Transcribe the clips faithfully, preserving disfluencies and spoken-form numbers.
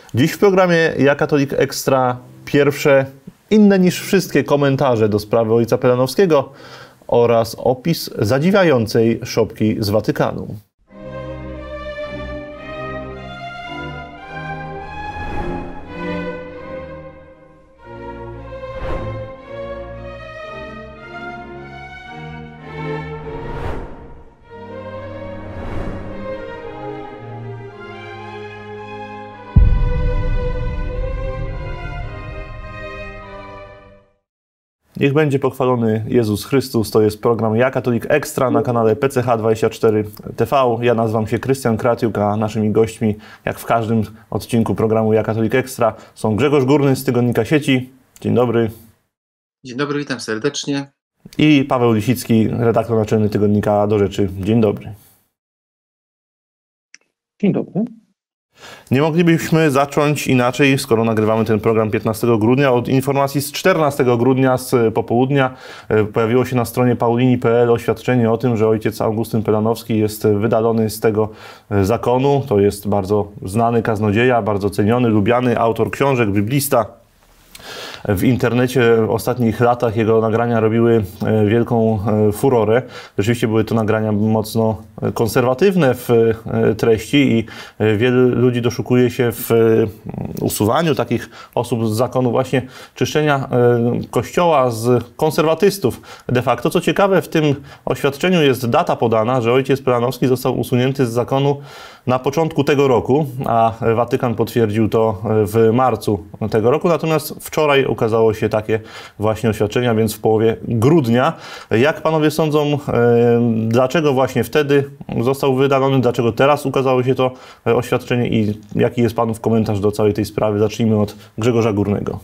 Dziś w programie Ja Katolik Ekstra pierwsze, inne niż wszystkie komentarze do sprawy ojca Pelanowskiego oraz opis zadziwiającej szopki z Watykanu. Niech będzie pochwalony Jezus Chrystus. To jest program Ja Katolik Ekstra na kanale P C H dwadzieścia cztery T V. Ja nazywam się Krystian Kratiuk, a naszymi gośćmi, jak w każdym odcinku programu Ja Katolik Ekstra, są Grzegorz Górny z Tygodnika Sieci. Dzień dobry. Dzień dobry, witam serdecznie. I Paweł Lisicki, redaktor naczelny Tygodnika Do Rzeczy. Dzień dobry. Dzień dobry. Nie moglibyśmy zacząć inaczej, skoro nagrywamy ten program piętnastego grudnia, od informacji z czternastego grudnia z popołudnia. Pojawiło się na stronie paulini kropka p l oświadczenie o tym, że ojciec Augustyn Pelanowski jest wydalony z tego zakonu. To jest bardzo znany kaznodzieja, bardzo ceniony, lubiany autor książek, biblista. W internecie w ostatnich latach jego nagrania robiły wielką furorę. Rzeczywiście były to nagrania mocno konserwatywne w treści i wielu ludzi doszukuje się w usuwaniu takich osób z zakonu właśnie czyszczenia Kościoła z konserwatystów. De facto, co ciekawe, w tym oświadczeniu jest data podana, że ojciec Pelanowski został usunięty z zakonu na początku tego roku, a Watykan potwierdził to w marcu tego roku. Natomiast wczoraj ukazało się takie właśnie oświadczenia, więc w połowie grudnia. Jak panowie sądzą, dlaczego właśnie wtedy został wydalony, dlaczego teraz ukazało się to oświadczenie i jaki jest panów komentarz do całej tej sprawy? Zacznijmy od Grzegorza Górnego.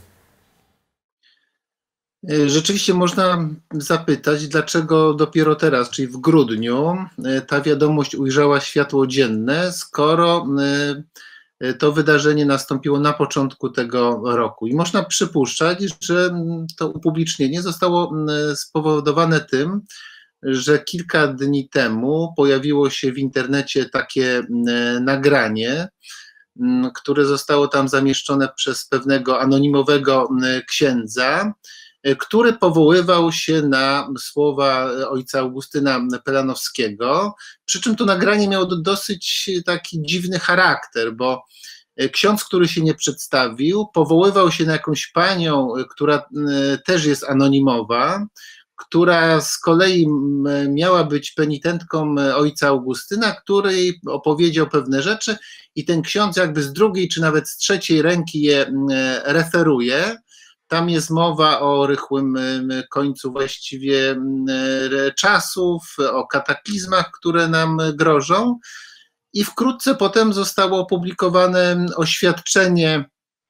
Rzeczywiście można zapytać, dlaczego dopiero teraz, czyli w grudniu, ta wiadomość ujrzała światło dzienne, skoro to wydarzenie nastąpiło na początku tego roku. I można przypuszczać, że to upublicznienie zostało spowodowane tym, że kilka dni temu pojawiło się w internecie takie nagranie, które zostało tam zamieszczone przez pewnego anonimowego księdza, który powoływał się na słowa ojca Augustyna Pelanowskiego, przy czym to nagranie miało dosyć taki dziwny charakter, bo ksiądz, który się nie przedstawił, powoływał się na jakąś panią, która też jest anonimowa, która z kolei miała być penitentką ojca Augustyna, który opowiedział pewne rzeczy i ten ksiądz jakby z drugiej czy nawet z trzeciej ręki je referuje. Tam jest mowa o rychłym końcu właściwie czasów, o kataklizmach, które nam grożą i wkrótce potem zostało opublikowane oświadczenie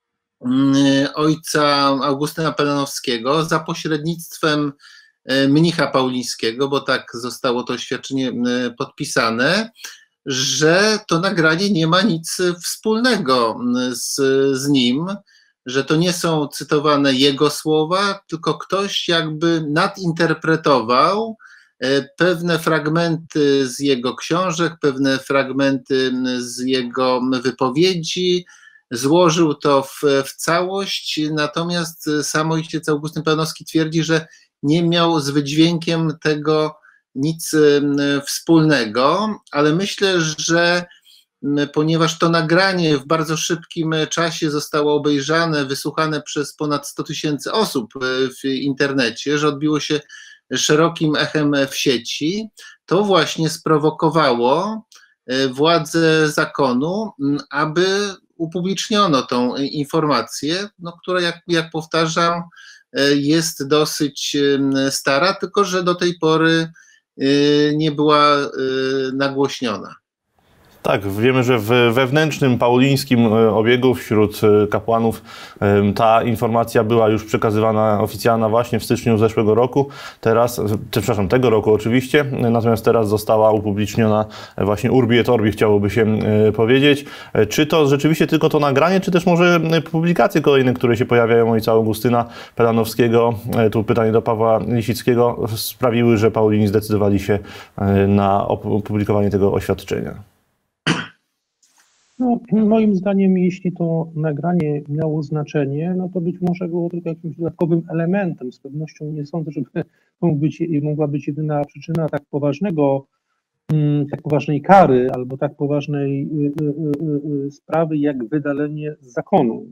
ojca Augustyna Pelanowskiego za pośrednictwem mnicha paulińskiego, bo tak zostało to oświadczenie podpisane, że to nagranie nie ma nic wspólnego z, z nim, że to nie są cytowane jego słowa, tylko ktoś jakby nadinterpretował pewne fragmenty z jego książek, pewne fragmenty z jego wypowiedzi, złożył to w, w całość, natomiast sam ojciec Augustyn Pelanowski twierdzi, że nie miał z wydźwiękiem tego nic wspólnego, ale myślę, że ponieważ to nagranie w bardzo szybkim czasie zostało obejrzane, wysłuchane przez ponad sto tysięcy osób w internecie, że odbiło się szerokim echem w sieci, to właśnie sprowokowało władze zakonu, aby upubliczniono tą informację, no, która, jak, jak powtarzam, jest dosyć stara, tylko że do tej pory nie była nagłośniona. Tak, wiemy, że w wewnętrznym paulińskim obiegu wśród kapłanów ta informacja była już przekazywana oficjalna właśnie w styczniu zeszłego roku, teraz, przepraszam, tego roku oczywiście, natomiast teraz została upubliczniona właśnie urbi et orbi, chciałoby się powiedzieć. Czy to rzeczywiście tylko to nagranie, czy też może publikacje kolejne, które się pojawiają ojca Augustyna Pelanowskiego, tu pytanie do Pawła Lisickiego, sprawiły, że Paulini zdecydowali się na opublikowanie tego oświadczenia? No, moim zdaniem, jeśli to nagranie miało znaczenie, no to być może było tylko jakimś dodatkowym elementem. Z pewnością nie sądzę, żeby mógł być, mogła być jedyna przyczyna tak poważnego, tak poważnej kary albo tak poważnej sprawy jak wydalenie z zakonu.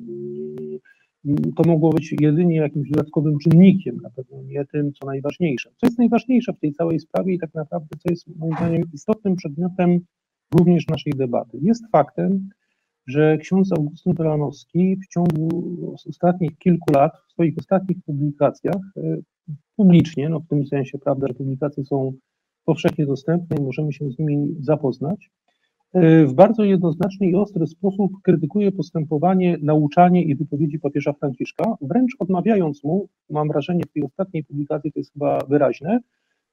To mogło być jedynie jakimś dodatkowym czynnikiem, na pewno nie tym, co najważniejsze. Co jest najważniejsze w tej całej sprawie i tak naprawdę, co jest moim zdaniem istotnym przedmiotem również naszej debaty. Jest faktem, że ksiądz Augustyn Pelanowski w ciągu ostatnich kilku lat, w swoich ostatnich publikacjach, publicznie, no w tym sensie, prawda, że publikacje są powszechnie dostępne i możemy się z nimi zapoznać, w bardzo jednoznaczny i ostry sposób krytykuje postępowanie, nauczanie i wypowiedzi papieża Franciszka, wręcz odmawiając mu, mam wrażenie w tej ostatniej publikacji to jest chyba wyraźne,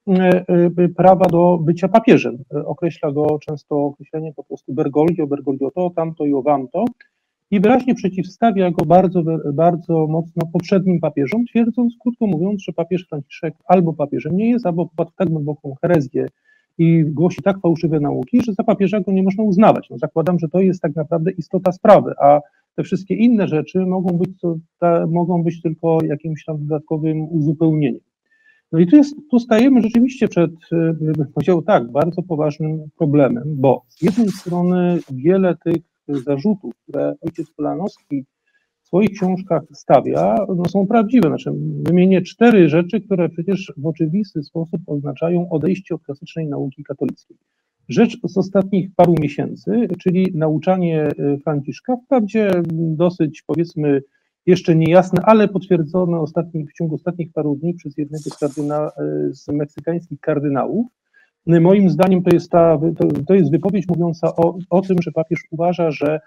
prawa do bycia papieżem. Określa go często określeniem po prostu Bergoglio, Bergoglio to, tamto i owamto i wyraźnie przeciwstawia go bardzo, bardzo mocno poprzednim papieżom, twierdząc, krótko mówiąc, że papież Franciszek albo papieżem nie jest, albo popadł w tak głęboką herezję i głosi tak fałszywe nauki, że za papieża go nie można uznawać. No, zakładam, że to jest tak naprawdę istota sprawy, a te wszystkie inne rzeczy mogą być, to, ta, mogą być tylko jakimś tam dodatkowym uzupełnieniem. No i tu, jest, tu stajemy rzeczywiście przed, bym powiedział tak, bardzo poważnym problemem, bo z jednej strony wiele tych zarzutów, które ojciec Pelanowski w swoich książkach stawia, no są prawdziwe. Znaczy, wymienię cztery rzeczy, które przecież w oczywisty sposób oznaczają odejście od klasycznej nauki katolickiej. Rzecz z ostatnich paru miesięcy, czyli nauczanie Franciszka, wprawdzie dosyć, powiedzmy, jeszcze niejasne, ale potwierdzone ostatni, w ciągu ostatnich paru dni przez jednego z, kardyna, z meksykańskich kardynałów. Moim zdaniem to jest, ta, to, to jest wypowiedź mówiąca o, o tym, że papież uważa, że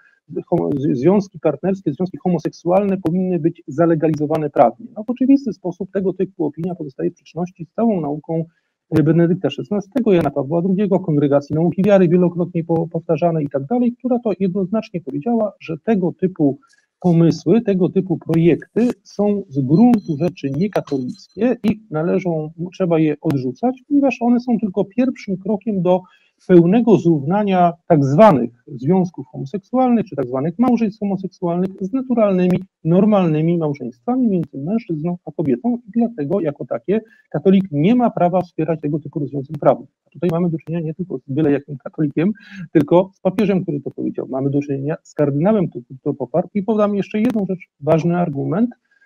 związki partnerskie, związki homoseksualne powinny być zalegalizowane prawnie. No, w oczywisty sposób tego typu opinia pozostaje w sprzeczności z całą nauką Benedykta szesnastego, Jana Pawła drugiego, Kongregacji Nauki Wiary, wielokrotnie powtarzane i tak dalej, która to jednoznacznie powiedziała, że tego typu pomysły, tego typu projekty są z gruntu rzeczy niekatolickie i należą, trzeba je odrzucać, ponieważ one są tylko pierwszym krokiem do pełnego zrównania tak zwanych związków homoseksualnych, czy tak zwanych małżeństw homoseksualnych z naturalnymi, normalnymi małżeństwami między mężczyzną a kobietą i dlatego jako takie katolik nie ma prawa wspierać tego typu rozwiązań prawnych. A tutaj mamy do czynienia nie tylko z byle jakim katolikiem, tylko z papieżem, który to powiedział. Mamy do czynienia z kardynałem, który to poparł i podam jeszcze jedną rzecz, ważny argument,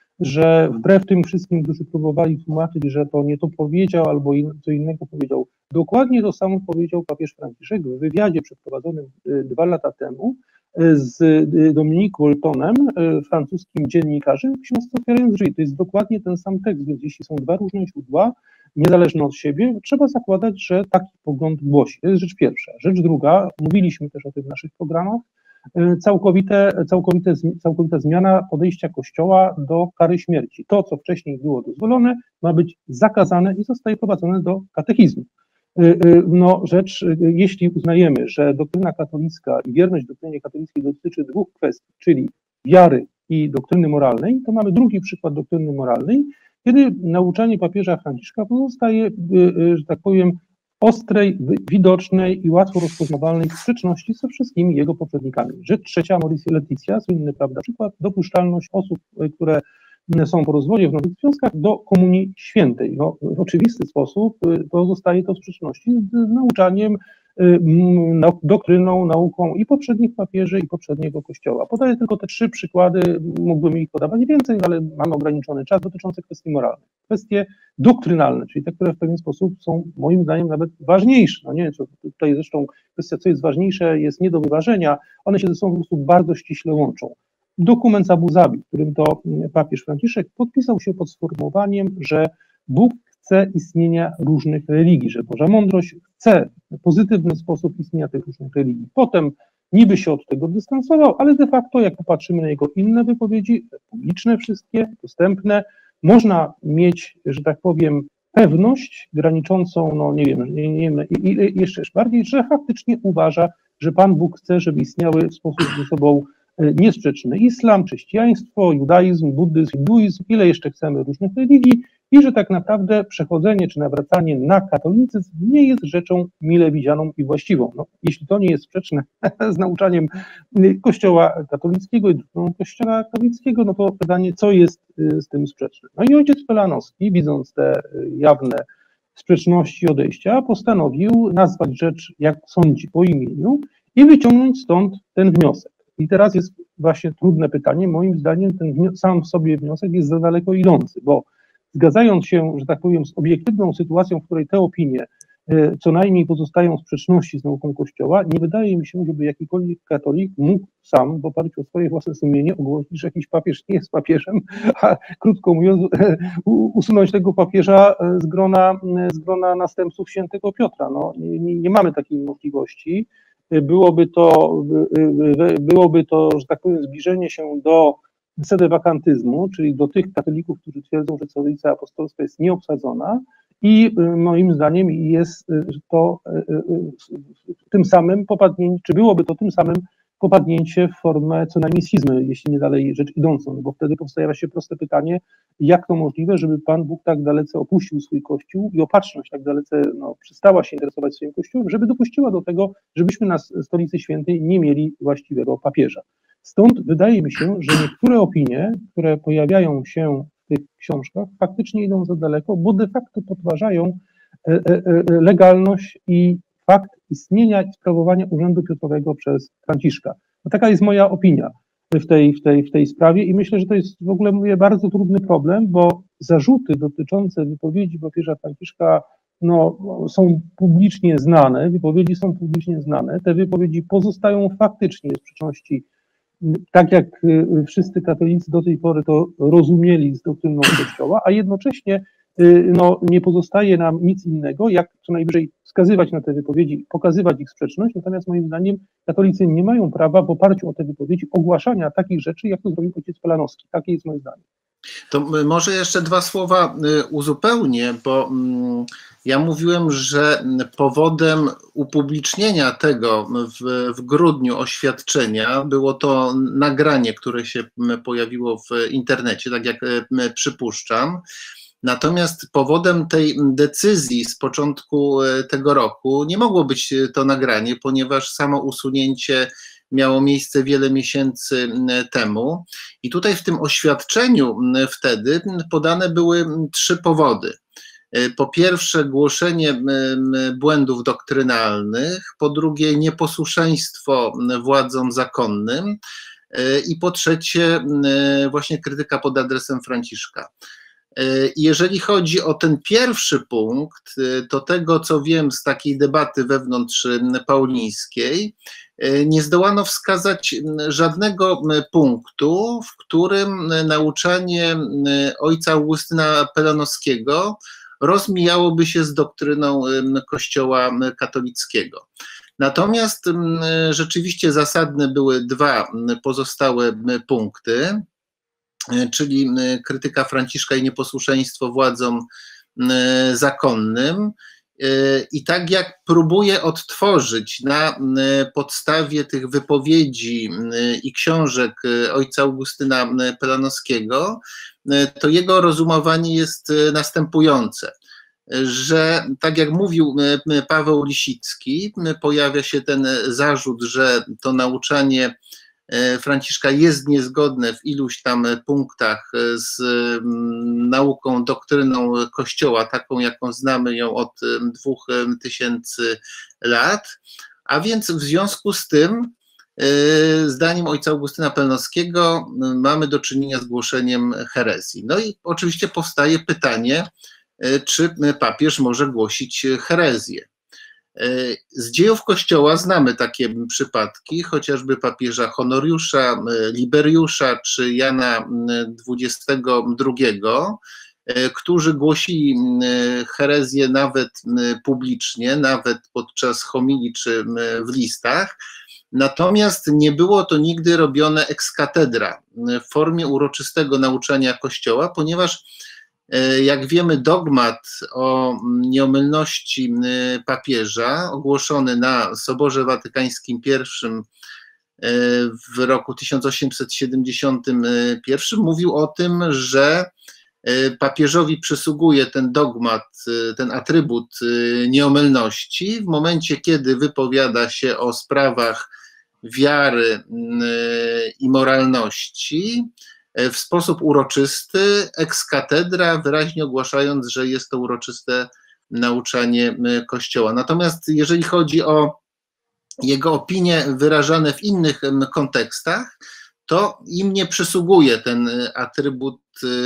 że wbrew tym wszystkim, którzy próbowali tłumaczyć, że to nie to powiedział albo in, co innego powiedział, dokładnie to samo powiedział papież Franciszek w wywiadzie przeprowadzonym dwa lata temu z Dominique Boltonem, francuskim dziennikarzem, ksiądz otwierając drzwi. To jest dokładnie ten sam tekst, więc jeśli są dwa różne źródła, niezależne od siebie, trzeba zakładać, że taki pogląd głosi. To jest rzecz pierwsza. Rzecz druga, mówiliśmy też o tym w naszych programach, Całkowite, całkowite, całkowita zmiana podejścia Kościoła do kary śmierci. To, co wcześniej było dozwolone, ma być zakazane i zostaje prowadzone do katechizmu. No, rzecz, jeśli uznajemy, że doktryna katolicka i wierność doktrynie katolickiej dotyczy dwóch kwestii, czyli wiary i doktryny moralnej, to mamy drugi przykład doktryny moralnej, kiedy nauczanie papieża Franciszka pozostaje, że tak powiem, ostrej, widocznej i łatwo rozpoznawalnej sprzeczności ze wszystkimi jego poprzednikami. Rzecz trzecia, Mauricio Leticia, słynny, prawda, przykład, dopuszczalność osób, które są po rozwodzie w nowych związkach do komunii świętej. No, w oczywisty sposób pozostaje to w sprzeczności z nauczaniem, doktryną, nauką i poprzednich papieży, i poprzedniego Kościoła. Podaję tylko te trzy przykłady, mógłbym ich podawać więcej, ale mamy ograniczony czas dotyczący kwestii moralnych. Kwestie doktrynalne, czyli te, które w pewien sposób są moim zdaniem nawet ważniejsze. No nie wiem, co tutaj zresztą kwestia, co jest ważniejsze, jest nie do wyważenia, one się ze sobą po prostu bardzo ściśle łączą. Dokument z Abu Zabi, w którym to papież Franciszek podpisał się pod sformułowaniem, że Bóg chce istnienia różnych religii, że Boża mądrość chce w pozytywny sposób istnienia tych różnych religii. Potem niby się od tego dystansował, ale de facto, jak popatrzymy na jego inne wypowiedzi, publiczne wszystkie, dostępne, można mieć, że tak powiem, pewność graniczącą, no nie wiem, nie, nie wiem, i, i jeszcze bardziej, że faktycznie uważa, że Pan Bóg chce, żeby istniały w sposób ze sobą niesprzeczny islam, chrześcijaństwo, judaizm, buddyzm, hinduizm, ile jeszcze chcemy różnych religii i że tak naprawdę przechodzenie czy nawracanie na katolicyzm nie jest rzeczą mile widzianą i właściwą. No, jeśli to nie jest sprzeczne z nauczaniem Kościoła katolickiego i doktriną Kościoła katolickiego, no to pytanie, co jest z tym sprzeczne. No i ojciec Pelanowski, widząc te jawne sprzeczności odejścia, postanowił nazwać rzecz, jak sądzi, po imieniu i wyciągnąć stąd ten wniosek. I teraz jest właśnie trudne pytanie, moim zdaniem ten sam w sobie wniosek jest za daleko idący, bo zgadzając się, że tak powiem, z obiektywną sytuacją, w której te opinie co najmniej pozostają w sprzeczności z nauką Kościoła, nie wydaje mi się, żeby jakikolwiek katolik mógł sam w oparciu o swoje własne sumienie ogłosić, że jakiś papież nie jest papieżem, a krótko mówiąc usunąć tego papieża z grona, z grona następców świętego Piotra. No, nie, nie mamy takiej możliwości. Byłoby to, byłoby to, że tak powiem, zbliżenie się do sedewakantyzmu, czyli do tych katolików, którzy twierdzą, że stolica apostolska jest nieobsadzona, i moim zdaniem jest to tym samym popadnięcie, czy byłoby to tym samym popadnięcie w formę co najmniej schizmy, jeśli nie dalej rzecz idącą, no bo wtedy powstaje się proste pytanie, jak to możliwe, żeby Pan Bóg tak dalece opuścił swój Kościół i opatrzność tak dalece no, przestała się interesować swoim Kościołem, żeby dopuściła do tego, żebyśmy na Stolicy Świętej nie mieli właściwego papieża. Stąd wydaje mi się, że niektóre opinie, które pojawiają się w tych książkach, faktycznie idą za daleko, bo de facto podważają legalność i fakt istnienia i sprawowania urzędu Piotrowego przez Franciszka. No taka jest moja opinia w tej, w tej, w tej sprawie i myślę, że to jest w ogóle, mówię, bardzo trudny problem, bo zarzuty dotyczące wypowiedzi papieża Franciszka no, są publicznie znane, wypowiedzi są publicznie znane, te wypowiedzi pozostają faktycznie w sprzeczności, tak jak wszyscy katolicy do tej pory to rozumieli z doktryną Kościoła, a jednocześnie no, nie pozostaje nam nic innego, jak co najwyżej wskazywać na te wypowiedzi, pokazywać ich sprzeczność, natomiast moim zdaniem katolicy nie mają prawa w oparciu o te wypowiedzi ogłaszania takich rzeczy, jak to zrobił ojciec Pelanowski. Takie jest moje zdanie. To może jeszcze dwa słowa uzupełnię, bo ja mówiłem, że powodem upublicznienia tego w, w grudniu oświadczenia było to nagranie, które się pojawiło w internecie, tak jak przypuszczam. Natomiast powodem tej decyzji z początku tego roku nie mogło być to nagranie, ponieważ samo usunięcie miało miejsce wiele miesięcy temu i tutaj w tym oświadczeniu wtedy podane były trzy powody. Po pierwsze głoszenie błędów doktrynalnych, po drugie nieposłuszeństwo władzom zakonnym i po trzecie właśnie krytyka pod adresem Franciszka. Jeżeli chodzi o ten pierwszy punkt, to tego, co wiem z takiej debaty wewnątrz paulińskiej, nie zdołano wskazać żadnego punktu, w którym nauczanie ojca Augustyna Pelanowskiego rozmijałoby się z doktryną Kościoła katolickiego. Natomiast rzeczywiście zasadne były dwa pozostałe punkty, czyli krytyka Franciszka i nieposłuszeństwo władzom zakonnym. I tak jak próbuję odtworzyć na podstawie tych wypowiedzi i książek ojca Augustyna Pelanowskiego, to jego rozumowanie jest następujące, że tak jak mówił Paweł Lisicki, pojawia się ten zarzut, że to nauczanie Franciszka jest niezgodne w iluś tam punktach z nauką, doktryną Kościoła, taką jaką znamy ją od dwóch tysięcy lat, a więc w związku z tym zdaniem ojca Augustyna Pelanowskiego mamy do czynienia z głoszeniem herezji. No i oczywiście powstaje pytanie, czy papież może głosić herezję. Z dziejów Kościoła znamy takie przypadki, chociażby papieża Honoriusza, Liberiusza czy Jana dwudziestego drugiego, którzy głosili herezję nawet publicznie, nawet podczas homilii czy w listach, natomiast nie było to nigdy robione ex cathedra w formie uroczystego nauczania Kościoła, ponieważ jak wiemy, dogmat o nieomylności papieża ogłoszony na Soborze Watykańskim pierwszym w roku tysiąc osiemset siedemdziesiątym pierwszym mówił o tym, że papieżowi przysługuje ten dogmat, ten atrybut nieomylności w momencie, kiedy wypowiada się o sprawach wiary i moralności w sposób uroczysty, ex cathedra, wyraźnie ogłaszając, że jest to uroczyste nauczanie Kościoła. Natomiast jeżeli chodzi o jego opinie wyrażane w innych kontekstach, to im nie przysługuje ten atrybut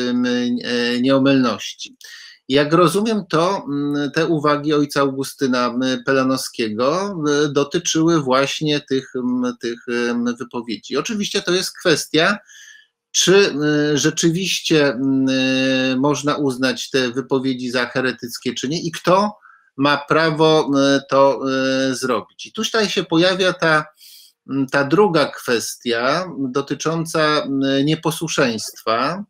nieomylności. Jak rozumiem, to te uwagi ojca Augustyna Pelanowskiego dotyczyły właśnie tych, tych wypowiedzi. Oczywiście to jest kwestia, czy rzeczywiście można uznać te wypowiedzi za heretyckie, czy nie, i kto ma prawo to zrobić. I tutaj się pojawia ta, ta druga kwestia dotycząca nieposłuszeństwa.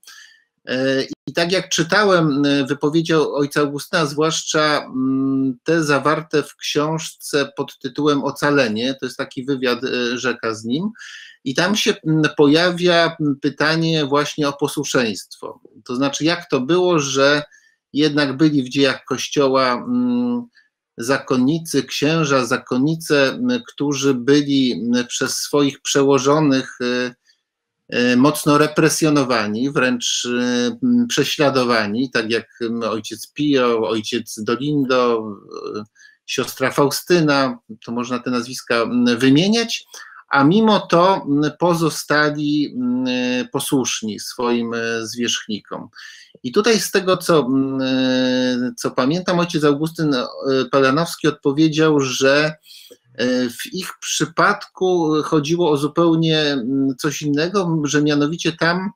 I tak jak czytałem wypowiedzi ojca Augustyna, zwłaszcza te zawarte w książce pod tytułem Ocalenie, to jest taki wywiad Rzeka z nim, i tam się pojawia pytanie właśnie o posłuszeństwo. To znaczy, jak to było, że jednak byli w dziejach Kościoła zakonnicy, księża, zakonnice, którzy byli przez swoich przełożonych mocno represjonowani, wręcz prześladowani, tak jak ojciec Pio, ojciec Dolindo, siostra Faustyna, to można te nazwiska wymieniać, a mimo to pozostali posłuszni swoim zwierzchnikom. I tutaj z tego, co, co pamiętam, ojciec Augustyn Pelanowski odpowiedział, że w ich przypadku chodziło o zupełnie coś innego, że mianowicie tam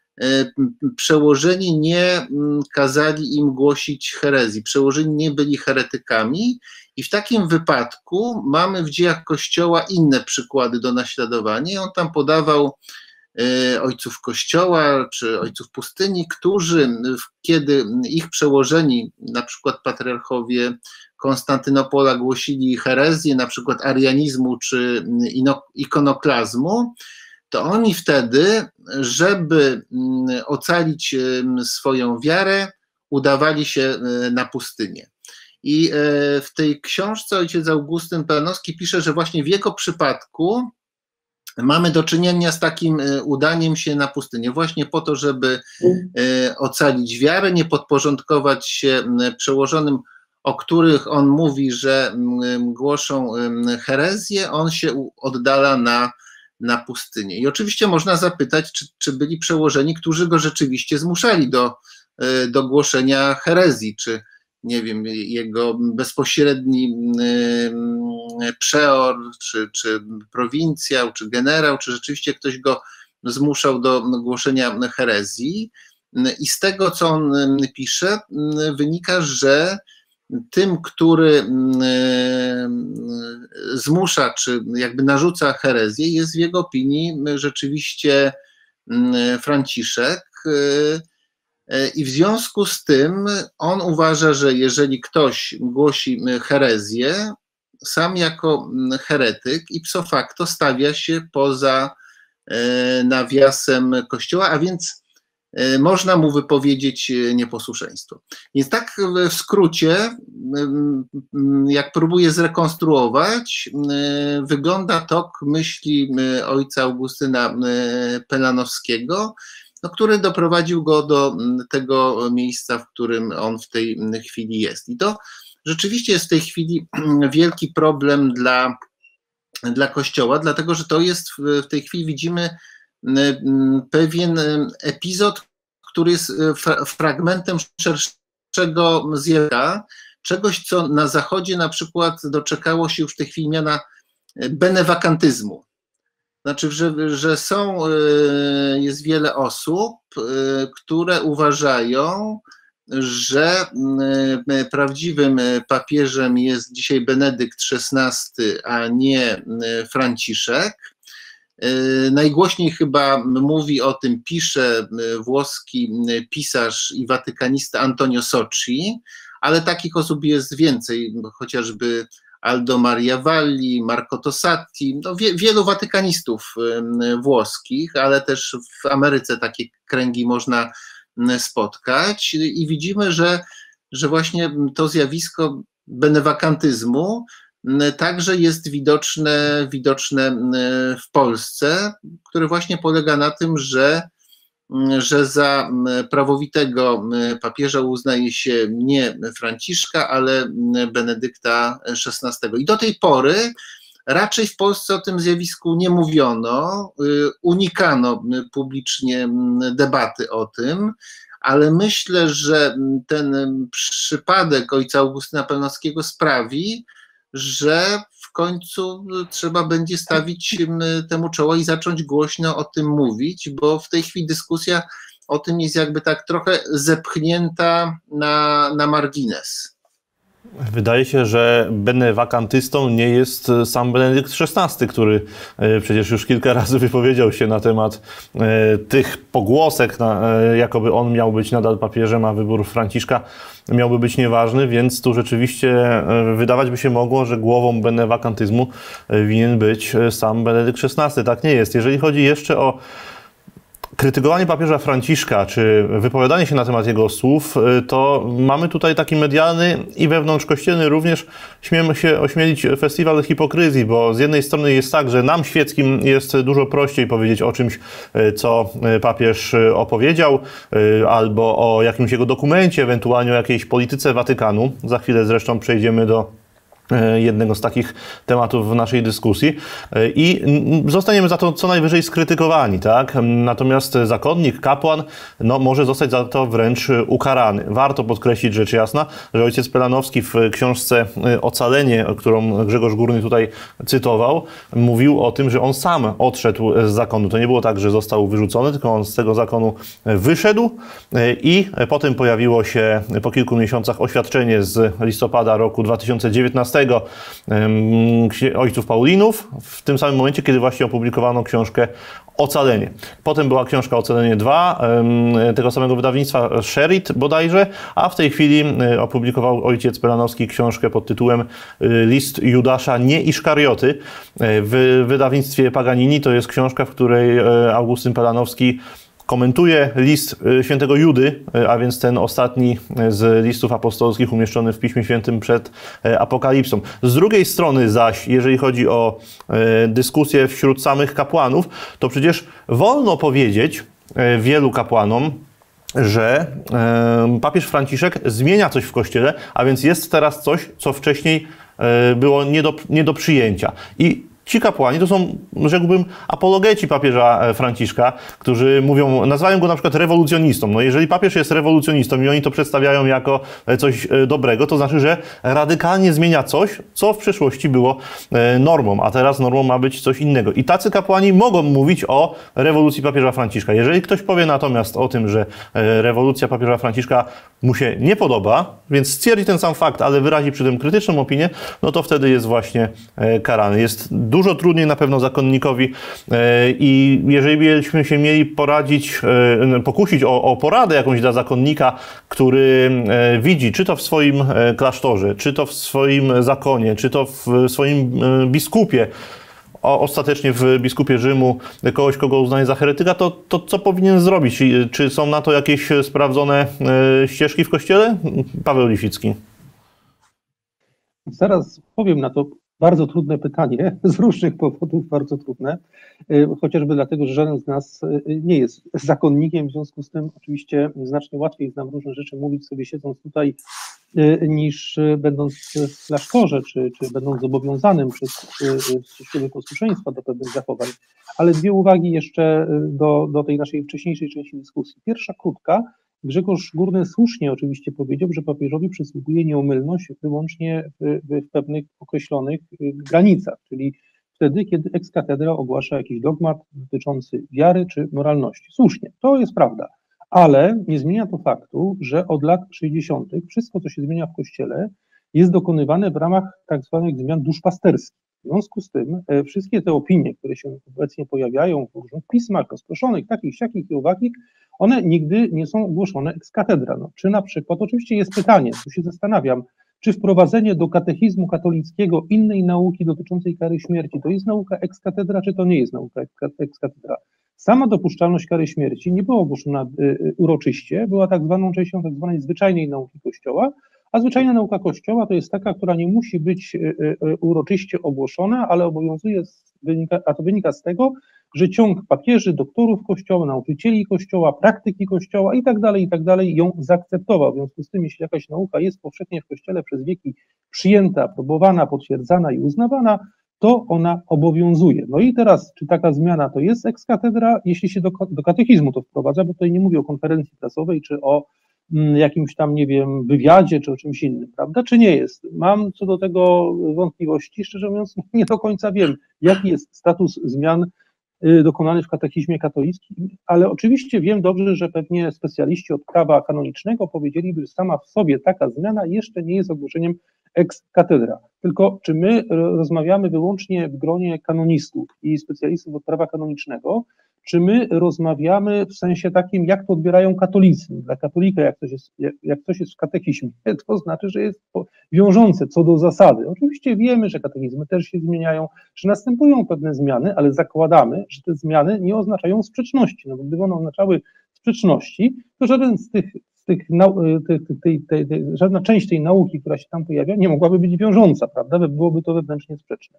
przełożeni nie kazali im głosić herezji, przełożeni nie byli heretykami i w takim wypadku mamy w dziejach Kościoła inne przykłady do naśladowania. I on tam podawał ojców Kościoła czy ojców pustyni, którzy, kiedy ich przełożeni, na przykład patriarchowie Konstantynopola, głosili herezję, na przykład arianizmu czy ikonoklazmu, to oni wtedy, żeby ocalić swoją wiarę, udawali się na pustynię. I w tej książce ojciec Augustyn Pelanowski pisze, że właśnie w jego przypadku mamy do czynienia z takim udaniem się na pustynię, właśnie po to, żeby ocalić wiarę, nie podporządkować się przełożonym, o których on mówi, że głoszą herezję, on się oddala na, na pustynię. I oczywiście można zapytać, czy, czy byli przełożeni, którzy go rzeczywiście zmuszali do, do głoszenia herezji, czy nie wiem, jego bezpośredni przeor, czy, czy prowincjał, czy generał, czy rzeczywiście ktoś go zmuszał do głoszenia herezji. I z tego, co on pisze, wynika, że tym, który zmusza, czy jakby narzuca herezję, jest w jego opinii rzeczywiście Franciszek. I w związku z tym on uważa, że jeżeli ktoś głosi herezję, sam jako heretyk ipso facto stawia się poza nawiasem Kościoła, a więc można mu wypowiedzieć nieposłuszeństwo. Więc tak w skrócie, jak próbuję zrekonstruować, wygląda tok myśli ojca Augustyna Pelanowskiego, no, który doprowadził go do tego miejsca, w którym on w tej chwili jest. I to rzeczywiście jest w tej chwili wielki problem dla, dla Kościoła, dlatego że to jest w tej chwili, widzimy, pewien epizod, który jest fragmentem szerszego zjawiska, czegoś, co na Zachodzie na przykład doczekało się już w tej chwili miana benewakantyzmu. Znaczy, że, że są, jest wiele osób, które uważają, że prawdziwym papieżem jest dzisiaj Benedykt szesnasty, a nie Franciszek. Najgłośniej chyba mówi o tym, pisze włoski pisarz i watykanista Antonio Socci, ale takich osób jest więcej, chociażby Aldo Maria Valli, Marco Tossati, no wie, wielu watykanistów włoskich, ale też w Ameryce takie kręgi można spotkać i widzimy, że, że właśnie to zjawisko benewakantyzmu także jest widoczne, widoczne w Polsce, które właśnie polega na tym, że, że za prawowitego papieża uznaje się nie Franciszka, ale Benedykta szesnastego. I do tej pory raczej w Polsce o tym zjawisku nie mówiono, unikano publicznie debaty o tym, ale myślę, że ten przypadek ojca Augustyna Pełnowskiego sprawi, że w końcu trzeba będzie stawić temu czoło i zacząć głośno o tym mówić, bo w tej chwili dyskusja o tym jest jakby tak trochę zepchnięta na, na margines. Wydaje się, że benewakantystą nie jest sam Benedykt szesnasty, który przecież już kilka razy wypowiedział się na temat tych pogłosek, jakoby on miał być nadal papieżem, a wybór Franciszka miałby być nieważny, więc tu rzeczywiście wydawać by się mogło, że głową benewakantyzmu winien być sam Benedykt szesnasty. Tak nie jest. Jeżeli chodzi jeszcze o krytykowanie papieża Franciszka, czy wypowiadanie się na temat jego słów, to mamy tutaj taki medialny i wewnątrzkościelny również, śmiemy się ośmielić, festiwal hipokryzji, bo z jednej strony jest tak, że nam świeckim jest dużo prościej powiedzieć o czymś, co papież opowiedział, albo o jakimś jego dokumencie, ewentualnie o jakiejś polityce Watykanu. Za chwilę zresztą przejdziemy do jednego z takich tematów w naszej dyskusji i zostaniemy za to co najwyżej skrytykowani, tak? Natomiast zakonnik, kapłan, no, może zostać za to wręcz ukarany. Warto podkreślić rzecz jasna, że ojciec Pelanowski w książce Ocalenie, którą Grzegorz Górny tutaj cytował, mówił o tym, że on sam odszedł z zakonu. To nie było tak, że został wyrzucony, tylko on z tego zakonu wyszedł i potem pojawiło się po kilku miesiącach oświadczenie z listopada roku dwa tysiące dziewiętnastego ojców Paulinów, w tym samym momencie, kiedy właśnie opublikowano książkę Ocalenie. Potem była książka Ocalenie dwa, tego samego wydawnictwa Sherit bodajże, a w tej chwili opublikował ojciec Pelanowski książkę pod tytułem List Judasza, nie Iszkarioty. W wydawnictwie Paganini to jest książka, w której Augustyn Pelanowski komentuje list świętego Judy, a więc ten ostatni z listów apostolskich umieszczony w Piśmie Świętym przed Apokalipsą. Z drugiej strony zaś, jeżeli chodzi o dyskusję wśród samych kapłanów, to przecież wolno powiedzieć wielu kapłanom, że papież Franciszek zmienia coś w Kościele, a więc jest teraz coś, co wcześniej było nie do, nie do przyjęcia. I ci kapłani to są, rzekłbym, apologeci papieża Franciszka, którzy mówią, nazywają go na przykład rewolucjonistą. No jeżeli papież jest rewolucjonistą i oni to przedstawiają jako coś dobrego, to znaczy, że radykalnie zmienia coś, co w przeszłości było normą, a teraz normą ma być coś innego. I tacy kapłani mogą mówić o rewolucji papieża Franciszka. Jeżeli ktoś powie natomiast o tym, że rewolucja papieża Franciszka mu się nie podoba, więc stwierdzi ten sam fakt, ale wyrazi przy tym krytyczną opinię, no to wtedy jest właśnie karany. Jest dużo trudniej na pewno zakonnikowi i jeżeli byśmy się mieli poradzić, pokusić o, o poradę jakąś dla zakonnika, który widzi, czy to w swoim klasztorze, czy to w swoim zakonie, czy to w swoim biskupie, o, ostatecznie w biskupie Rzymu, kogoś, kogo uznaje za heretyka, to, to co powinien zrobić? Czy, czy są na to jakieś sprawdzone ścieżki w Kościele? Paweł Lisicki. Zaraz powiem na to bardzo trudne pytanie, z różnych powodów bardzo trudne, chociażby dlatego, że żaden z nas nie jest zakonnikiem, w związku z tym oczywiście znacznie łatwiej jest nam różne rzeczy mówić sobie siedząc tutaj, niż będąc w klasztorze, czy, czy będąc zobowiązanym przez siły posłuszeństwa do pewnych zachowań. Ale dwie uwagi jeszcze do, do tej naszej wcześniejszej części dyskusji. Pierwsza krótka. Grzegorz Górny słusznie oczywiście powiedział, że papieżowi przysługuje nieomylność wyłącznie w, w pewnych określonych granicach, czyli wtedy, kiedy ex cathedra ogłasza jakiś dogmat dotyczący wiary czy moralności. Słusznie, to jest prawda, ale nie zmienia to faktu, że od lat sześćdziesiątych wszystko, co się zmienia w Kościele, jest dokonywane w ramach tak zwanych zmian duszpasterskich. W związku z tym e, wszystkie te opinie, które się obecnie pojawiają w różnych pismach rozproszonych, takich, siakich i owakich, one nigdy nie są ogłoszone ex cathedra. No, czy na przykład, oczywiście jest pytanie, tu się zastanawiam, czy wprowadzenie do katechizmu katolickiego innej nauki dotyczącej kary śmierci to jest nauka ex cathedra, czy to nie jest nauka ex cathedra? Sama dopuszczalność kary śmierci nie była ogłoszona uroczyście, była tak zwaną częścią tak zwanej zwyczajnej nauki Kościoła, a zwyczajna nauka Kościoła to jest taka, która nie musi być uroczyście ogłoszona, ale obowiązuje, a to wynika z tego, że ciąg papieży, doktorów Kościoła, nauczycieli Kościoła, praktyki Kościoła i tak dalej, i tak dalej ją zaakceptował. W związku z tym, jeśli jakaś nauka jest powszechnie w Kościele przez wieki przyjęta, aprobowana, potwierdzana i uznawana, to ona obowiązuje. No i teraz, czy taka zmiana to jest ex cathedra, jeśli się do, do katechizmu to wprowadza, bo tutaj nie mówię o konferencji prasowej, czy o mm, jakimś tam, nie wiem, wywiadzie, czy o czymś innym, prawda, czy nie jest? Mam co do tego wątpliwości, szczerze mówiąc, nie do końca wiem, jaki jest status zmian dokonany w katechizmie katolickim, ale oczywiście wiem dobrze, że pewnie specjaliści od prawa kanonicznego powiedzieliby, że sama w sobie taka zmiana jeszcze nie jest ogłoszeniem ex cathedra. Tylko czy my rozmawiamy wyłącznie w gronie kanonistów i specjalistów od prawa kanonicznego, czy my rozmawiamy w sensie takim, jak to odbierają katolicy? Dla katolika, jak coś jest, jak, jak coś jest w katechizmie, to znaczy, że jest wiążące co do zasady. Oczywiście wiemy, że katechizmy też się zmieniają, że następują pewne zmiany, ale zakładamy, że te zmiany nie oznaczają sprzeczności. No bo gdyby one oznaczały sprzeczności, to żaden z tych, z tych nau- tej, tej, tej, tej, żadna część tej nauki, która się tam pojawia, nie mogłaby być wiążąca, prawda? Byłoby to wewnętrznie sprzeczne.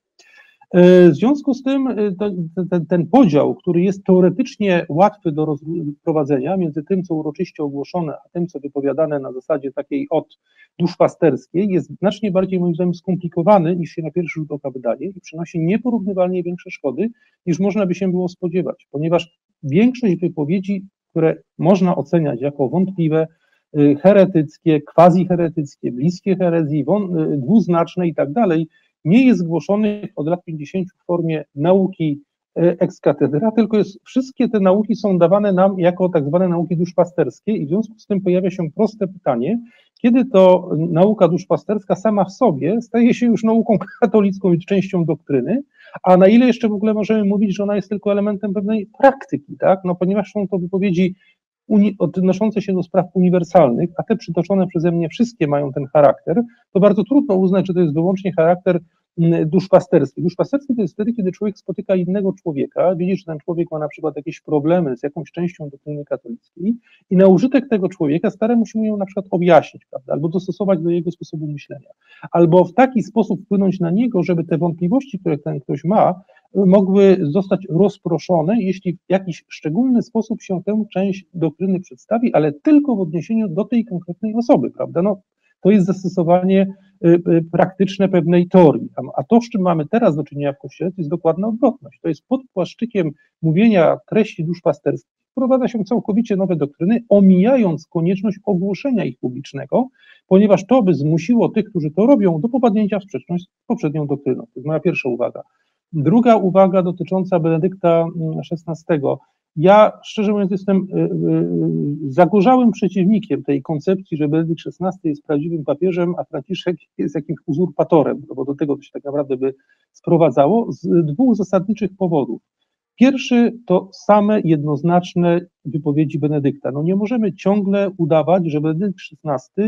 W związku z tym ten, ten podział, który jest teoretycznie łatwy do wprowadzenia między tym, co uroczyście ogłoszone, a tym, co wypowiadane na zasadzie takiej od duszpasterskiej, jest znacznie bardziej, moim zdaniem, skomplikowany, niż się na pierwszy rzut oka wydaje i przynosi nieporównywalnie większe szkody, niż można by się było spodziewać, ponieważ większość wypowiedzi, które można oceniać jako wątpliwe, heretyckie, quasi-heretyckie, bliskie herezji, dwuznaczne i tak dalej, nie jest zgłoszonych od lat pięćdziesięciu w formie nauki ex cathedra, tylko jest, wszystkie te nauki są dawane nam jako tak zwane nauki duszpasterskie i w związku z tym pojawia się proste pytanie, kiedy to nauka duszpasterska sama w sobie staje się już nauką katolicką i częścią doktryny, a na ile jeszcze w ogóle możemy mówić, że ona jest tylko elementem pewnej praktyki, tak? No ponieważ są to wypowiedzi uni- odnoszące się do spraw uniwersalnych, a te przytoczone przeze mnie wszystkie mają ten charakter, to bardzo trudno uznać, że to jest wyłącznie charakter duszpasterski. Duszpasterski to jest wtedy, kiedy człowiek spotyka innego człowieka, widzi, że ten człowiek ma na przykład jakieś problemy z jakąś częścią doktryny katolickiej i na użytek tego człowieka stara mu się ją na przykład objaśnić, prawda, albo dostosować do jego sposobu myślenia, albo w taki sposób wpłynąć na niego, żeby te wątpliwości, które ten ktoś ma, mogły zostać rozproszone, jeśli w jakiś szczególny sposób się tę część doktryny przedstawi, ale tylko w odniesieniu do tej konkretnej osoby, prawda, no to jest zastosowanie praktyczne pewnej teorii. A to, z czym mamy teraz do czynienia w Kościele, to jest dokładna odwrotność. To jest pod płaszczykiem mówienia treści duszpasterskich wprowadza się całkowicie nowe doktryny, omijając konieczność ogłoszenia ich publicznego, ponieważ to by zmusiło tych, którzy to robią, do popadnięcia w sprzeczność z poprzednią doktryną. To jest moja pierwsza uwaga. Druga uwaga dotycząca Benedykta szesnastego. Ja, szczerze mówiąc, jestem zagorzałym przeciwnikiem tej koncepcji, że Benedykt szesnasty jest prawdziwym papieżem, a Franciszek jest jakimś uzurpatorem, no bo do tego to się tak naprawdę by sprowadzało, z dwóch zasadniczych powodów. Pierwszy to same jednoznaczne wypowiedzi Benedykta. No nie możemy ciągle udawać, że Benedykt szesnasty,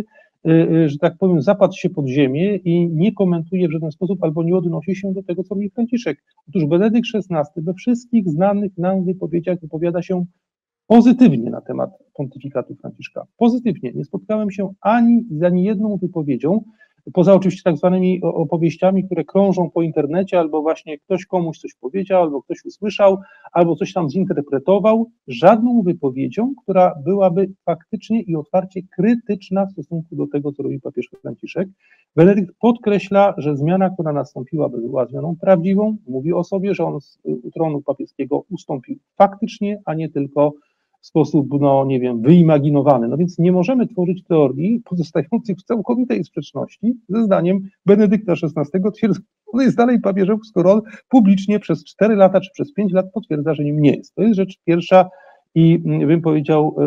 że tak powiem, zapadł się pod ziemię i nie komentuje w żaden sposób albo nie odnosi się do tego, co robi Franciszek. Otóż Benedykt szesnasty we wszystkich znanych nam wypowiedziach wypowiada się pozytywnie na temat pontyfikatu Franciszka. Pozytywnie. Nie spotkałem się ani z ani jedną wypowiedzią, poza oczywiście tak zwanymi opowieściami, które krążą po internecie, albo właśnie ktoś komuś coś powiedział, albo ktoś usłyszał, albo coś tam zinterpretował, żadną wypowiedzią, która byłaby faktycznie i otwarcie krytyczna w stosunku do tego, co robi papież Franciszek. Benedykt podkreśla, że zmiana, która nastąpiła, była zmianą prawdziwą, mówi o sobie, że on z tronu papieskiego ustąpił faktycznie, a nie tylko w sposób, no nie wiem, wyimaginowany. No więc nie możemy tworzyć teorii pozostających w całkowitej sprzeczności ze zdaniem Benedykta szesnastego, twierdząc, że on jest dalej papieżem, skoro on publicznie przez cztery lata czy przez pięć lat potwierdza, że nim nie jest. To jest rzecz pierwsza i bym powiedział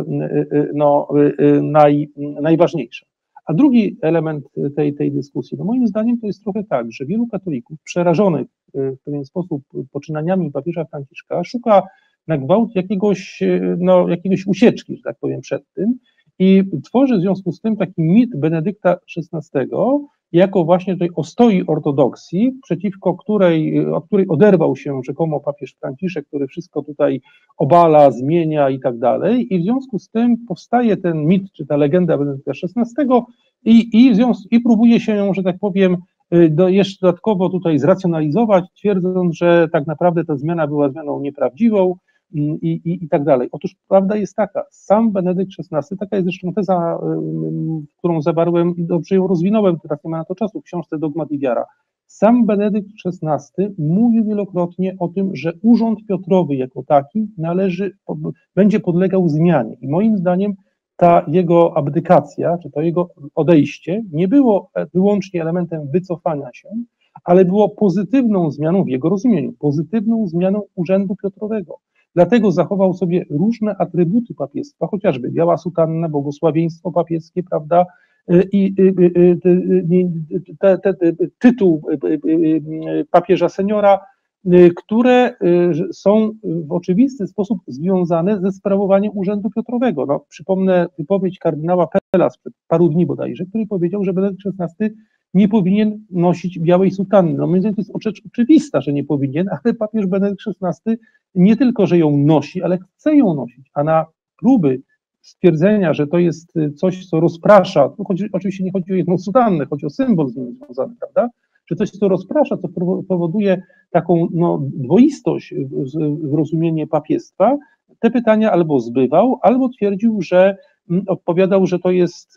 no, naj, najważniejsza. A drugi element tej, tej dyskusji, no moim zdaniem to jest trochę tak, że wielu katolików przerażonych w pewien sposób poczynaniami papieża Franciszka szuka na gwałt jakiegoś, no, jakiegoś ucieczki, że tak powiem, przed tym i tworzy w związku z tym taki mit Benedykta szesnastego jako właśnie tej ostoi ortodoksji, przeciwko której, od której oderwał się rzekomo papież Franciszek, który wszystko tutaj obala, zmienia i tak dalej. I w związku z tym powstaje ten mit, czy ta legenda Benedykta szesnastego i, i, w związku, i próbuje się ją, że tak powiem, do, jeszcze dodatkowo tutaj zracjonalizować, twierdząc, że tak naprawdę ta zmiana była zmianą nieprawdziwą, I, i, i tak dalej. Otóż prawda jest taka, sam Benedykt szesnasty, taka jest zresztą teza, którą zawarłem i dobrze ją rozwinąłem, teraz nie ma na to czasu, w książce Dogmat i Wiara. Sam Benedykt szesnasty mówił wielokrotnie o tym, że urząd Piotrowy jako taki należy, będzie podlegał zmianie i moim zdaniem ta jego abdykacja, czy to jego odejście nie było wyłącznie elementem wycofania się, ale było pozytywną zmianą w jego rozumieniu, pozytywną zmianą urzędu Piotrowego. Dlatego zachował sobie różne atrybuty papiestwa, chociażby biała sutanna, błogosławieństwo papieskie, prawda, i te, te, te, tytuł papieża seniora, które są w oczywisty sposób związane ze sprawowaniem urzędu Piotrowego. No, przypomnę wypowiedź kardynała Pella sprzed paru dni bodajże, który powiedział, że Benedykt szesnasty nie powinien nosić białej sutanny. No moim zdaniem to jest rzecz oczywista, że nie powinien, ale papież Benedykt szesnasty nie tylko, że ją nosi, ale chce ją nosić, a na próby stwierdzenia, że to jest coś, co rozprasza, no chodzi, oczywiście nie chodzi o jedną sutannę, chodzi o symbol z nim związany, prawda, że coś, co rozprasza, co powoduje taką no, dwoistość w, w rozumienie papiestwa, te pytania albo zbywał, albo twierdził, że odpowiadał, że to jest,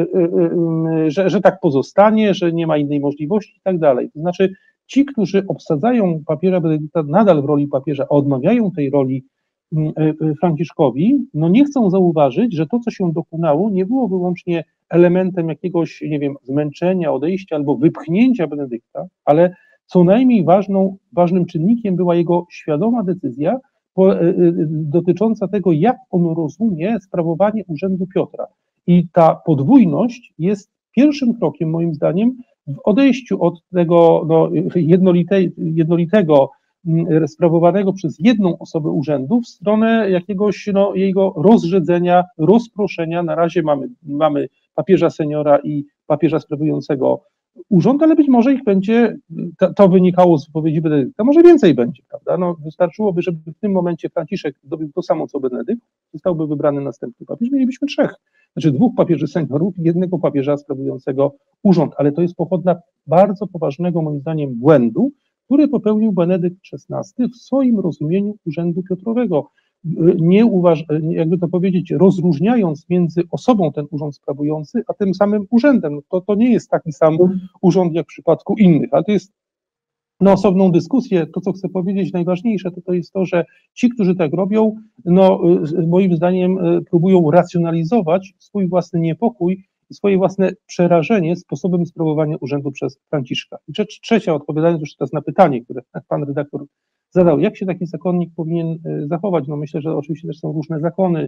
że, że tak pozostanie, że nie ma innej możliwości i tak dalej. To znaczy ci, którzy obsadzają papieża Benedykta nadal w roli papieża, a odmawiają tej roli Franciszkowi, no nie chcą zauważyć, że to, co się dokonało, nie było wyłącznie elementem jakiegoś, nie wiem, zmęczenia, odejścia albo wypchnięcia Benedykta, ale co najmniej ważną, ważnym czynnikiem była jego świadoma decyzja po, y, y, dotycząca tego, jak on rozumie sprawowanie urzędu Piotra. I ta podwójność jest pierwszym krokiem, moim zdaniem, w odejściu od tego no, jednolite, jednolitego, sprawowanego przez jedną osobę urzędu w stronę jakiegoś no, jego rozrzedzenia, rozproszenia. Na razie mamy, mamy papieża seniora i papieża sprawującego urząd, ale być może ich będzie, to, to wynikało z wypowiedzi Benedykta, może więcej będzie, prawda? No, wystarczyłoby, żeby w tym momencie Franciszek zrobił to samo, co Benedykt, zostałby wybrany następny papież, mielibyśmy trzech, znaczy dwóch papieży seniorów i jednego papieża sprawującego urząd, ale to jest pochodna bardzo poważnego, moim zdaniem, błędu, który popełnił Benedykt szesnasty w swoim rozumieniu urzędu Piotrowego, nie uważ, jakby to powiedzieć, rozróżniając między osobą ten urząd sprawujący, a tym samym urzędem. To, to nie jest taki sam urząd jak w przypadku innych, ale to jest na osobną dyskusję. To, co chcę powiedzieć, najważniejsze to, to jest to, że ci, którzy tak robią, no moim zdaniem próbują racjonalizować swój własny niepokój i swoje własne przerażenie sposobem sprawowania urzędu przez Franciszka. I rzecz trzecia, odpowiadając już teraz na pytanie, które pan redaktor zadał, jak się taki zakonnik powinien zachować? No myślę, że oczywiście też są różne zakony.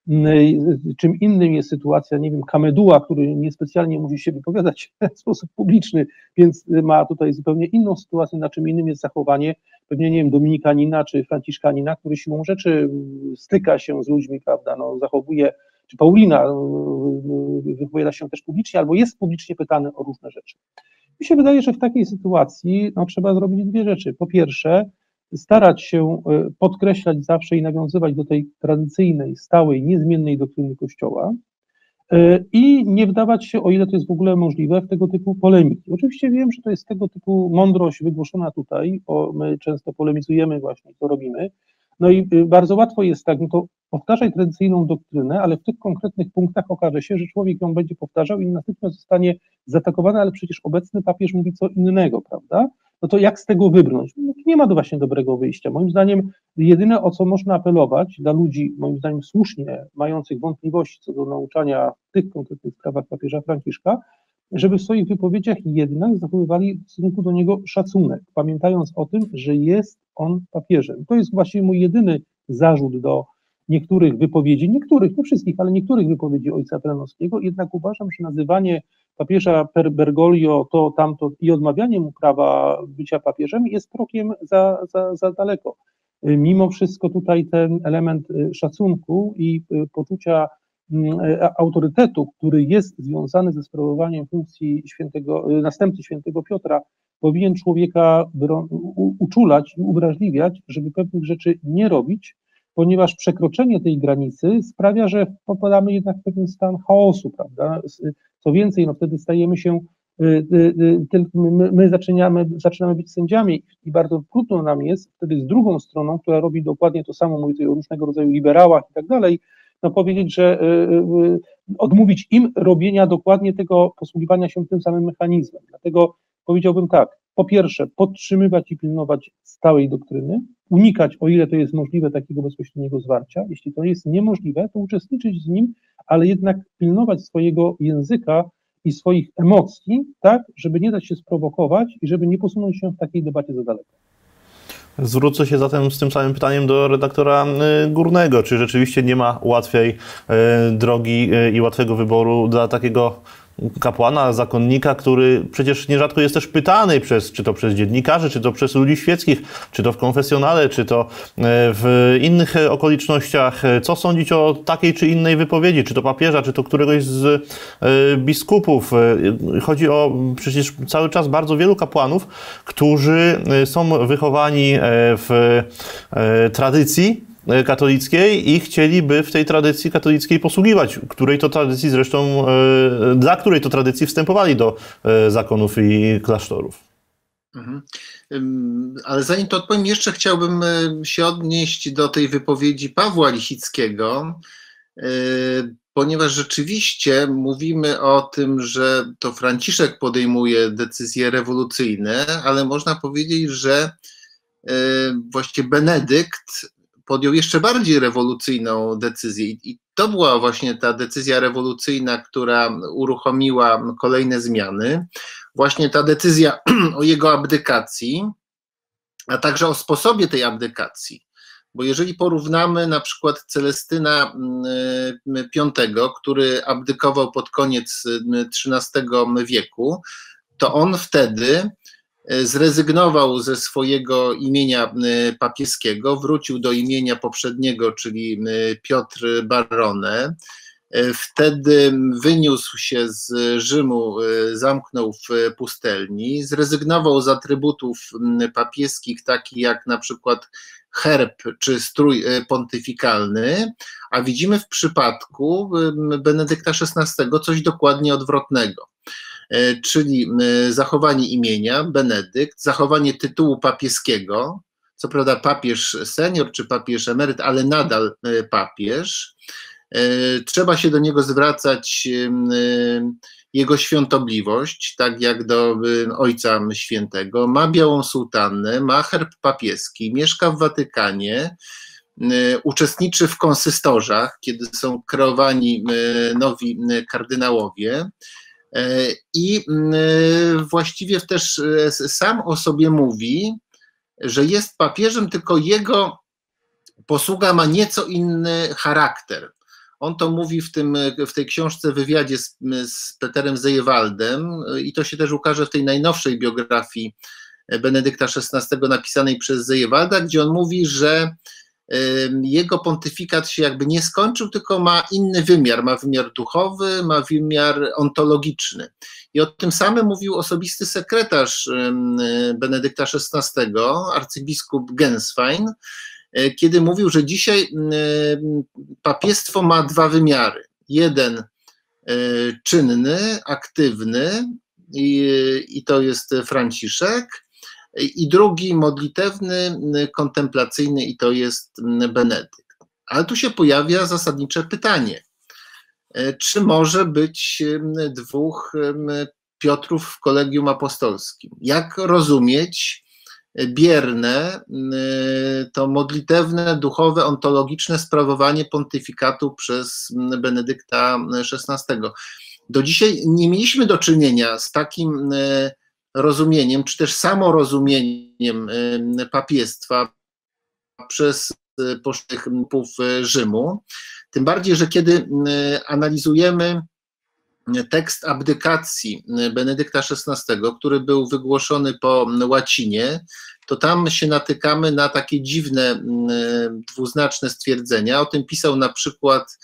Czym innym jest sytuacja, nie wiem, kameduła, który niespecjalnie musi się wypowiadać w sposób publiczny, więc ma tutaj zupełnie inną sytuację, na czym innym jest zachowanie pewnie, nie wiem, dominikanina czy franciszkanina, który siłą rzeczy styka się z ludźmi, prawda, no zachowuje, czy Paulina wypowiada się też publicznie, albo jest publicznie pytany o różne rzeczy. Mi się wydaje, że w takiej sytuacji no, trzeba zrobić dwie rzeczy. Po pierwsze, starać się podkreślać zawsze i nawiązywać do tej tradycyjnej, stałej, niezmiennej doktryny Kościoła i nie wdawać się, o ile to jest w ogóle możliwe, w tego typu polemiki. Oczywiście wiem, że to jest tego typu mądrość wygłoszona tutaj, bo my często polemizujemy właśnie, co robimy, no i bardzo łatwo jest tak, no to powtarzaj tradycyjną doktrynę, ale w tych konkretnych punktach okaże się, że człowiek ją będzie powtarzał i natychmiast zostanie zaatakowany, ale przecież obecny papież mówi co innego, prawda? No to jak z tego wybrnąć? No to nie ma do właśnie dobrego wyjścia. Moim zdaniem jedyne, o co można apelować dla ludzi, moim zdaniem słusznie mających wątpliwości co do nauczania w tych konkretnych sprawach papieża Franciszka, żeby w swoich wypowiedziach jednak zachowywali w stosunku do niego szacunek, pamiętając o tym, że jest on papieżem. To jest właśnie mój jedyny zarzut do niektórych wypowiedzi, niektórych, nie wszystkich, ale niektórych wypowiedzi ojca Prenowskiego, jednak uważam, że nazywanie papieża per Bergoglio to, tamto i odmawianie mu prawa bycia papieżem jest krokiem za, za, za daleko. Mimo wszystko tutaj ten element szacunku i poczucia autorytetu, który jest związany ze sprawowaniem funkcji świętego, następcy świętego Piotra, powinien człowieka uczulać i uwrażliwiać, żeby pewnych rzeczy nie robić, ponieważ przekroczenie tej granicy sprawia, że popadamy jednak w pewien stan chaosu, prawda? Co więcej, no wtedy stajemy się, my, my zaczynamy, zaczynamy być sędziami i bardzo trudno nam jest wtedy z drugą stroną, która robi dokładnie to samo, mówi tutaj o różnego rodzaju liberałach i tak dalej, no powiedzieć, że odmówić im robienia dokładnie tego, posługiwania się tym samym mechanizmem. Dlatego powiedziałbym tak, po pierwsze, podtrzymywać i pilnować stałej doktryny, unikać, o ile to jest możliwe, takiego bezpośredniego zwarcia. Jeśli to jest niemożliwe, to uczestniczyć w nim, ale jednak pilnować swojego języka i swoich emocji, tak, żeby nie dać się sprowokować i żeby nie posunąć się w takiej debacie za daleko. Zwrócę się zatem z tym samym pytaniem do redaktora Górnego. Czy rzeczywiście nie ma łatwej drogi i łatwego wyboru dla takiego kapłana, zakonnika, który przecież nierzadko jest też pytany przez, czy to przez dziennikarzy, czy to przez ludzi świeckich, czy to w konfesjonale, czy to w innych okolicznościach, co sądzić o takiej czy innej wypowiedzi, czy to papieża, czy to któregoś z biskupów. Chodzi o przecież cały czas bardzo wielu kapłanów, którzy są wychowani w tradycji katolickiej i chcieliby w tej tradycji katolickiej posługiwać, której to tradycji zresztą, dla której to tradycji wstępowali do zakonów i klasztorów. Mhm. Ale zanim to odpowiem, jeszcze chciałbym się odnieść do tej wypowiedzi Pawła Lisickiego, ponieważ rzeczywiście mówimy o tym, że to Franciszek podejmuje decyzje rewolucyjne, ale można powiedzieć, że właściwie Benedykt podjął jeszcze bardziej rewolucyjną decyzję i to była właśnie ta decyzja rewolucyjna, która uruchomiła kolejne zmiany. Właśnie ta decyzja o jego abdykacji, a także o sposobie tej abdykacji. Bo jeżeli porównamy na przykład Celestyna piątego, który abdykował pod koniec trzynastego wieku, to on wtedy zrezygnował ze swojego imienia papieskiego, wrócił do imienia poprzedniego, czyli Piotr Barone. Wtedy wyniósł się z Rzymu, zamknął w pustelni, zrezygnował z atrybutów papieskich, takich jak na przykład herb czy strój pontyfikalny, a widzimy w przypadku Benedykta szesnastego coś dokładnie odwrotnego. Czyli zachowanie imienia, Benedykt, zachowanie tytułu papieskiego, co prawda papież senior czy papież emeryt, ale nadal papież. Trzeba się do niego zwracać jego świątobliwość, tak jak do Ojca Świętego. Ma białą sułtannę, ma herb papieski, mieszka w Watykanie, uczestniczy w konsystorzach, kiedy są kreowani nowi kardynałowie. I właściwie też sam o sobie mówi, że jest papieżem, tylko jego posługa ma nieco inny charakter. On to mówi w, tym, w tej książce, wywiadzie z, z Peterem Zejewaldem i to się też ukaże w tej najnowszej biografii Benedykta szesnastego napisanej przez Zejewalda, gdzie on mówi, że jego pontyfikat się jakby nie skończył, tylko ma inny wymiar, ma wymiar duchowy, ma wymiar ontologiczny. I o tym samym mówił osobisty sekretarz Benedykta szesnastego, arcybiskup Genswein, kiedy mówił, że dzisiaj papiestwo ma dwa wymiary. Jeden czynny, aktywny i, i to jest Franciszek, i drugi modlitewny, kontemplacyjny i to jest Benedykt. Ale tu się pojawia zasadnicze pytanie. Czy może być dwóch Piotrów w Kolegium Apostolskim? Jak rozumieć bierne, to modlitewne, duchowe, ontologiczne sprawowanie pontyfikatu przez Benedykta szesnastego? Do dzisiaj nie mieliśmy do czynienia z takim rozumieniem, czy też samorozumieniem papiestwa przez poszczególnych Rzymu. Tym bardziej, że kiedy analizujemy tekst abdykacji Benedykta szesnastego, który był wygłoszony po łacinie, to tam się natykamy na takie dziwne, dwuznaczne stwierdzenia. O tym pisał na przykład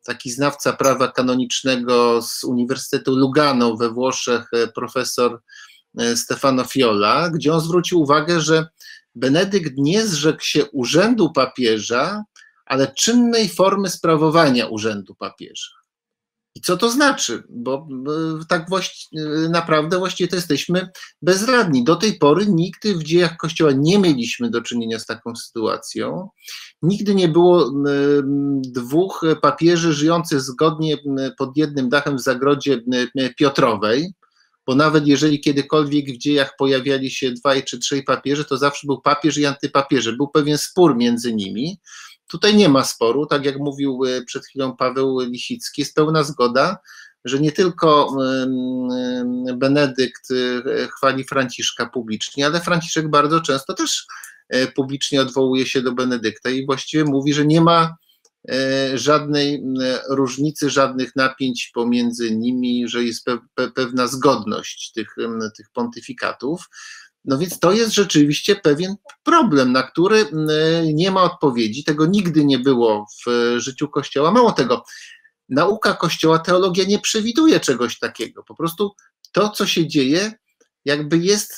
taki znawca prawa kanonicznego z Uniwersytetu Lugano we Włoszech, profesor Stefano Fiola, gdzie on zwrócił uwagę, że Benedykt nie zrzekł się urzędu papieża, ale czynnej formy sprawowania urzędu papieża. I co to znaczy? Bo tak właści- naprawdę właściwie to jesteśmy bezradni. Do tej pory nigdy w dziejach Kościoła nie mieliśmy do czynienia z taką sytuacją. Nigdy nie było dwóch papieży żyjących zgodnie pod jednym dachem w zagrodzie Piotrowej, bo nawet jeżeli kiedykolwiek w dziejach pojawiali się dwaj czy trzej papieże, to zawsze był papież i antypapieże. Był pewien spór między nimi. Tutaj nie ma sporu, tak jak mówił przed chwilą Paweł Lisicki, jest pełna zgoda, że nie tylko Benedykt chwali Franciszka publicznie, ale Franciszek bardzo często też publicznie odwołuje się do Benedykta i właściwie mówi, że nie ma żadnej różnicy, żadnych napięć pomiędzy nimi, że jest pe- pewna zgodność tych, tych pontyfikatów. No więc to jest rzeczywiście pewien problem, na który nie ma odpowiedzi. Tego nigdy nie było w życiu Kościoła. Mało tego, nauka Kościoła, teologia nie przewiduje czegoś takiego. Po prostu to, co się dzieje, jakby jest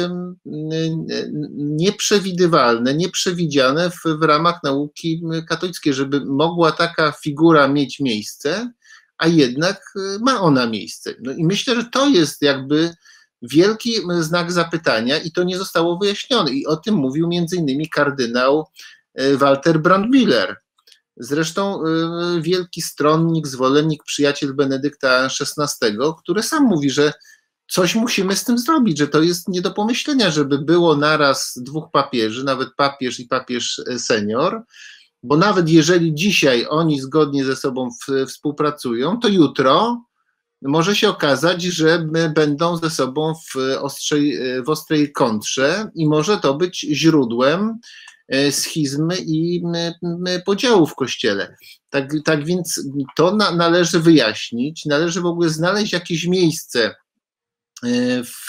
nieprzewidywalne, nieprzewidziane w, w ramach nauki katolickiej, żeby mogła taka figura mieć miejsce, a jednak ma ona miejsce. No i myślę, że to jest jakby wielki znak zapytania i to nie zostało wyjaśnione. I o tym mówił między innymi kardynał Walter Brandmüller. Zresztą wielki stronnik, zwolennik, przyjaciel Benedykta szesnastego, który sam mówi, że coś musimy z tym zrobić, że to jest nie do pomyślenia, żeby było naraz dwóch papieży, nawet papież i papież senior, bo nawet jeżeli dzisiaj oni zgodnie ze sobą w, współpracują, to jutro może się okazać, że będą ze sobą w ostrej, w ostrej kontrze i może to być źródłem schizmy i podziału w Kościele. Tak, tak więc to na, należy wyjaśnić, należy w ogóle znaleźć jakieś miejsce w,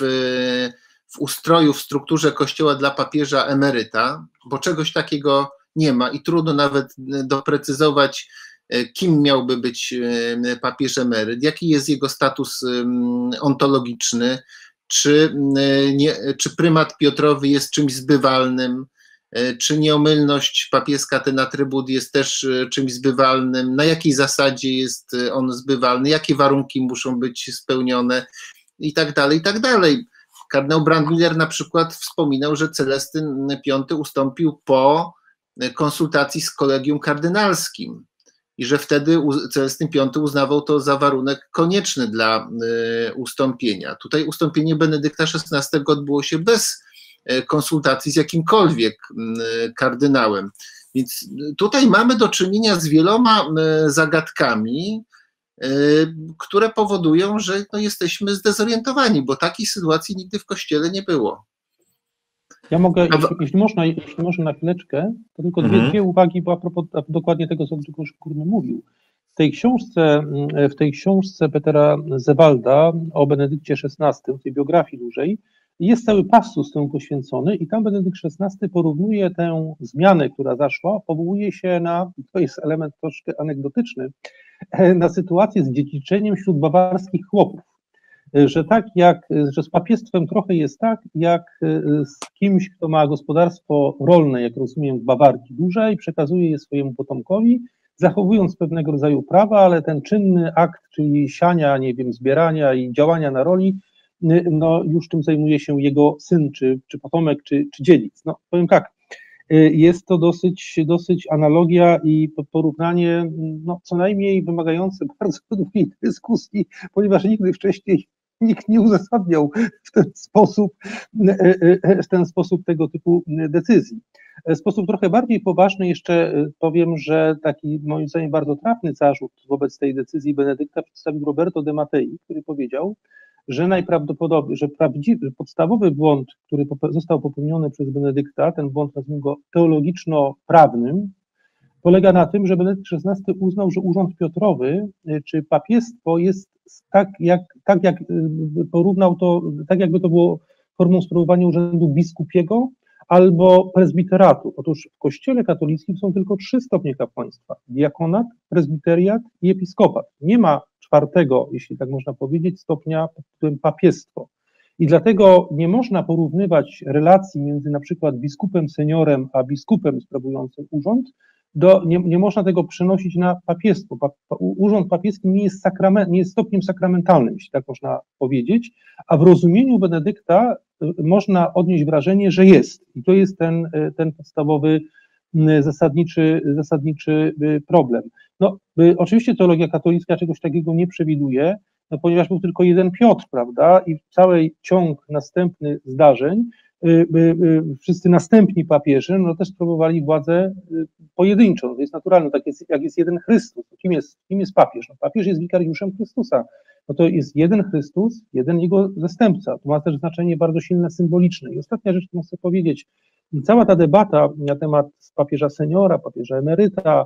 w ustroju, w strukturze Kościoła dla papieża emeryta, bo czegoś takiego nie ma i trudno nawet doprecyzować, kim miałby być papież emeryt, jaki jest jego status ontologiczny, czy, nie, czy prymat Piotrowy jest czymś zbywalnym, czy nieomylność papieska, ten atrybut jest też czymś zbywalnym, na jakiej zasadzie jest on zbywalny, jakie warunki muszą być spełnione i tak dalej, i tak dalej. Kardynał Brandmüller na przykład wspominał, że Celestyn piąty ustąpił po konsultacji z kolegium kardynalskim i że wtedy Celestyn piąty uznawał to za warunek konieczny dla ustąpienia. Tutaj ustąpienie Benedykta szesnastego odbyło się bez konsultacji z jakimkolwiek kardynałem. Więc tutaj mamy do czynienia z wieloma zagadkami, które powodują, że no jesteśmy zdezorientowani, bo takiej sytuacji nigdy w Kościele nie było. Ja mogę, jeśli, jeśli, można, jeśli można na chwileczkę, to tylko dwie, dwie uwagi, bo a propos a dokładnie tego, co Grzegorz Górny mówił. W tej książce, w tej książce Petera Zewalda o Benedykcie szesnastym, w tej biografii dłużej, jest cały passus temu poświęcony i tam Benedykt szesnasty porównuje tę zmianę, która zaszła, powołuje się na, to jest element troszkę anegdotyczny, na sytuację z dziedziczeniem wśród bawarskich chłopów. Że tak jak, że z papiestwem trochę jest tak, jak z kimś, kto ma gospodarstwo rolne, jak rozumiem, w Bawarii duże i przekazuje je swojemu potomkowi, zachowując pewnego rodzaju prawa, ale ten czynny akt, czyli siania, nie wiem, zbierania i działania na roli, no już tym zajmuje się jego syn, czy, czy potomek, czy, czy dziedzic. No powiem tak, jest to dosyć, dosyć analogia i porównanie, no co najmniej wymagające bardzo długiej dyskusji, ponieważ nigdy wcześniej nikt nie uzasadniał w ten sposób, w ten sposób tego typu decyzji. W sposób trochę bardziej poważny jeszcze powiem, że taki moim zdaniem bardzo trafny zarzut wobec tej decyzji Benedykta przedstawił Roberto de Mattei, który powiedział, że najprawdopodobniej, że prawdziwy, podstawowy błąd, który został popełniony przez Benedykta, ten błąd nazwijmy go teologiczno-prawnym, polega na tym, że Benedykt szesnasty uznał, że urząd Piotrowy czy papiestwo jest tak jak, tak jak porównał to, tak jakby to było formą sprawowania urzędu biskupiego, albo prezbiteratu. Otóż w Kościele katolickim są tylko trzy stopnie kapłaństwa: diakonat, prezbiteriat i episkopat. Nie ma czwartego, jeśli tak można powiedzieć, stopnia pod tytułem papiestwo. I dlatego nie można porównywać relacji między na przykład biskupem seniorem a biskupem sprawującym urząd. Do, nie, nie można tego przenosić na papiestwo. Pa, pa, urząd papieski nie jest, sakrament, nie jest stopniem sakramentalnym, jeśli tak można powiedzieć, a w rozumieniu Benedykta y, można odnieść wrażenie, że jest. I to jest ten, y, ten podstawowy, y, zasadniczy, zasadniczy y, problem. No, y, oczywiście teologia katolicka czegoś takiego nie przewiduje, no, ponieważ był tylko jeden Piotr, prawda, i cały ciąg następny zdarzeń, y, y, y, wszyscy następni papieże, no też sprawowali władzę y, pojedynczą. To jest naturalne, tak jest, jak jest jeden Chrystus. Kim jest, kim jest papież? No, papież jest wikariuszem Chrystusa. No to jest jeden Chrystus, jeden jego zastępca. To ma też znaczenie bardzo silne, symboliczne. I ostatnia rzecz, którą chcę powiedzieć, cała ta debata na temat papieża seniora, papieża emeryta,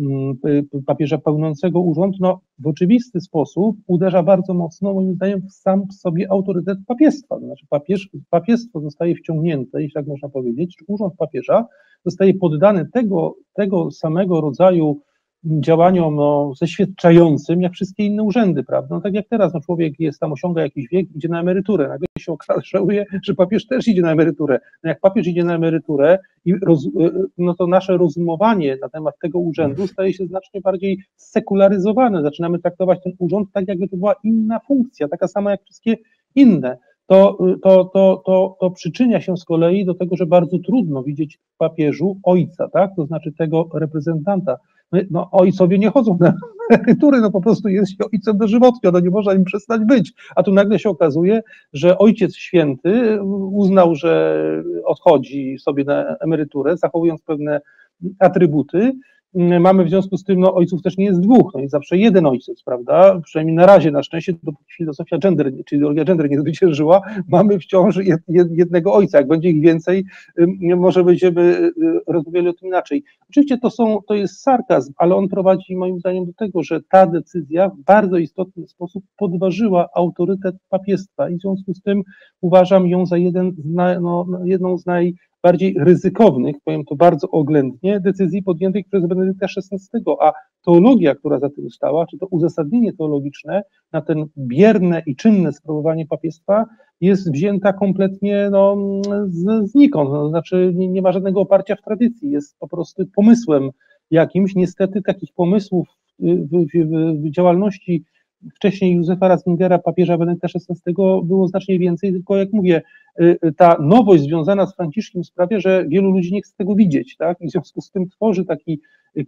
papieża pełniącego urząd, no w oczywisty sposób uderza bardzo mocno, moim zdaniem, w sam w sobie autorytet papiestwa. To znaczy papież, papiestwo zostaje wciągnięte, jeśli tak można powiedzieć, czy urząd papieża zostaje poddany tego, tego samego rodzaju działaniom no, zeświadczającym, jak wszystkie inne urzędy, prawda? No, tak jak teraz, no, człowiek jest tam, osiąga jakiś wiek, idzie na emeryturę, nagle się okazuje, że papież też idzie na emeryturę. No, jak papież idzie na emeryturę, i roz, no to nasze rozumowanie na temat tego urzędu staje się znacznie bardziej sekularyzowane. Zaczynamy traktować ten urząd tak, jakby to była inna funkcja, taka sama jak wszystkie inne. To, to, to, to, to przyczynia się z kolei do tego, że bardzo trudno widzieć w papieżu ojca, tak? To znaczy tego reprezentanta. No, ojcowie nie chodzą na emerytury, no po prostu jest się ojcem dożywotnio, no nie można im przestać być. A tu nagle się okazuje, że Ojciec Święty uznał, że odchodzi sobie na emeryturę, zachowując pewne atrybuty. Mamy w związku z tym, no ojców też nie jest dwóch, no jest zawsze jeden ojciec, prawda? Przynajmniej na razie, na szczęście, dopóki filozofia gender, czy ideologia gender nie zwyciężyła, mamy wciąż jed, jednego ojca. Jak będzie ich więcej, może będziemy rozumieli o tym inaczej. Oczywiście to, są, to jest sarkazm, ale on prowadzi moim zdaniem do tego, że ta decyzja w bardzo istotny sposób podważyła autorytet papiestwa i w związku z tym uważam ją za jeden z na, no, jedną z naj bardziej ryzykownych, powiem to bardzo oględnie, decyzji podjętych przez Benedykta szesnastego, a teologia, która za tym stała, czy to uzasadnienie teologiczne na ten bierne i czynne sprawowanie papiestwa jest wzięta kompletnie no, z, znikąd, no, znaczy nie, nie ma żadnego oparcia w tradycji, jest po prostu pomysłem jakimś. Niestety takich pomysłów w, w, w działalności wcześniej Józefa Ratzingera, papieża Benedykta szesnastego było znacznie więcej, tylko jak mówię, ta nowość związana z Franciszkiem sprawia, że wielu ludzi nie chce tego widzieć, tak? I w związku z tym tworzy taki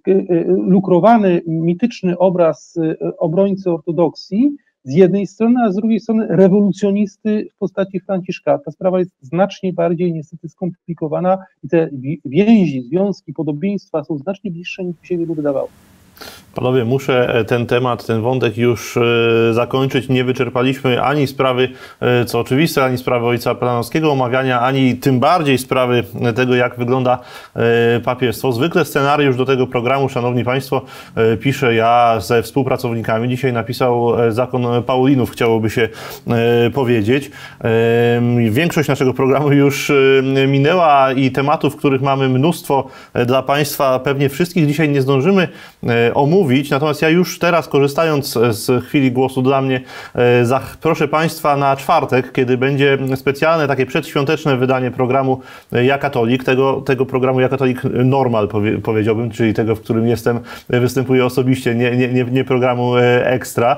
lukrowany, mityczny obraz obrońcy ortodoksji z jednej strony, a z drugiej strony rewolucjonisty w postaci Franciszka. Ta sprawa jest znacznie bardziej niestety skomplikowana i te więzi, związki, podobieństwa są znacznie bliższe niż się wielu wydawało. Panowie, muszę ten temat, ten wątek już zakończyć. Nie wyczerpaliśmy ani sprawy, co oczywiste, ani sprawy ojca Pelanowskiego omawiania, ani tym bardziej sprawy tego, jak wygląda papiestwo. Zwykle scenariusz do tego programu, szanowni państwo, piszę ja ze współpracownikami. Dzisiaj napisał zakon Paulinów, chciałoby się powiedzieć. Większość naszego programu już minęła i tematów, których mamy mnóstwo dla państwa, pewnie wszystkich dzisiaj nie zdążymy omówić, natomiast ja już teraz, korzystając z chwili głosu dla mnie, zaproszę państwa na czwartek, kiedy będzie specjalne takie przedświąteczne wydanie programu Ja Katolik, tego, tego programu Ja Katolik Normal powie, powiedziałbym, czyli tego, w którym jestem, występuję osobiście, nie, nie, nie, nie programu Ekstra,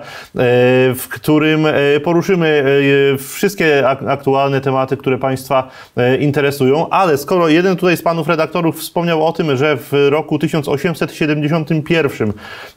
w którym poruszymy wszystkie aktualne tematy, które państwa interesują, ale skoro jeden tutaj z panów redaktorów wspomniał o tym, że w roku tysiąc osiemset siedemdziesiątym pierwszym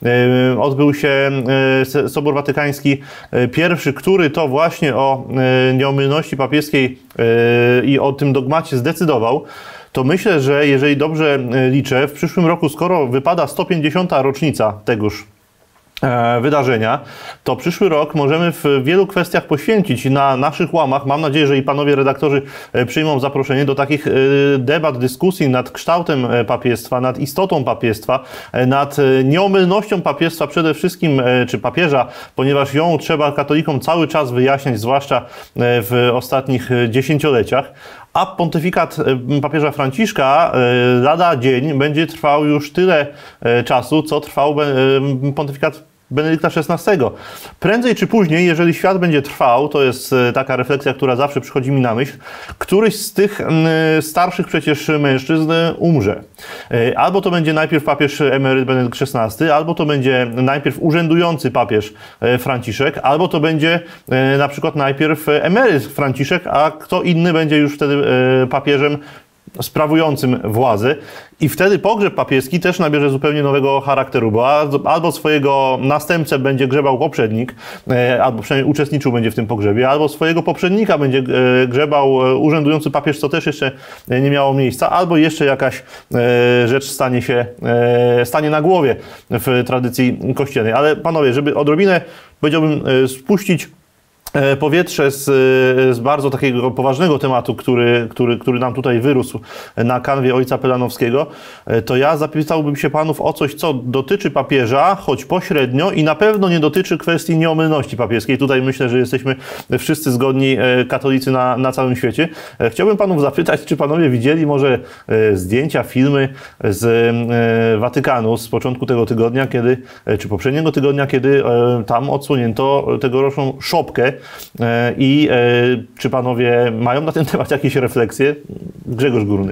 odbył się Sobór Watykański pierwszy, który to właśnie o nieomylności papieskiej i o tym dogmacie zdecydował, to myślę, że jeżeli dobrze liczę, w przyszłym roku, skoro wypada sto pięćdziesiąta rocznica tegoż wydarzenia, to przyszły rok możemy w wielu kwestiach poświęcić na naszych łamach. Mam nadzieję, że i panowie redaktorzy przyjmą zaproszenie do takich debat, dyskusji nad kształtem papiestwa, nad istotą papiestwa, nad nieomylnością papiestwa przede wszystkim, czy papieża, ponieważ ją trzeba katolikom cały czas wyjaśniać, zwłaszcza w ostatnich dziesięcioleciach. a pontyfikat papieża Franciszka lada dzień będzie trwał już tyle czasu, co trwał pontyfikat Benedykta szesnastego. Prędzej czy później, jeżeli świat będzie trwał, to jest taka refleksja, która zawsze przychodzi mi na myśl, któryś z tych starszych przecież mężczyzn umrze. Albo to będzie najpierw papież emeryt Benedykt szesnasty, albo to będzie najpierw urzędujący papież Franciszek, albo to będzie na przykład najpierw emeryt Franciszek, a kto inny będzie już wtedy papieżem sprawującym władzę i wtedy pogrzeb papieski też nabierze zupełnie nowego charakteru, bo albo swojego następcę będzie grzebał poprzednik, albo przynajmniej uczestniczył będzie w tym pogrzebie, albo swojego poprzednika będzie grzebał urzędujący papież, co też jeszcze nie miało miejsca, albo jeszcze jakaś rzecz stanie się, stanie na głowie w tradycji kościelnej. Ale panowie, żeby odrobinę, powiedziałbym, spuścić powietrze z, z bardzo takiego poważnego tematu, który, który, który nam tutaj wyrósł na kanwie ojca Pelanowskiego, to ja zapytałbym się panów o coś, co dotyczy papieża, choć pośrednio i na pewno nie dotyczy kwestii nieomylności papieskiej. Tutaj myślę, że jesteśmy wszyscy zgodni, katolicy na, na całym świecie. Chciałbym panów zapytać, czy panowie widzieli może zdjęcia, filmy z Watykanu z początku tego tygodnia, kiedy, czy poprzedniego tygodnia, kiedy tam odsłonięto tegoroczną szopkę. I e, czy panowie mają na ten temat jakieś refleksje? Grzegorz Górny.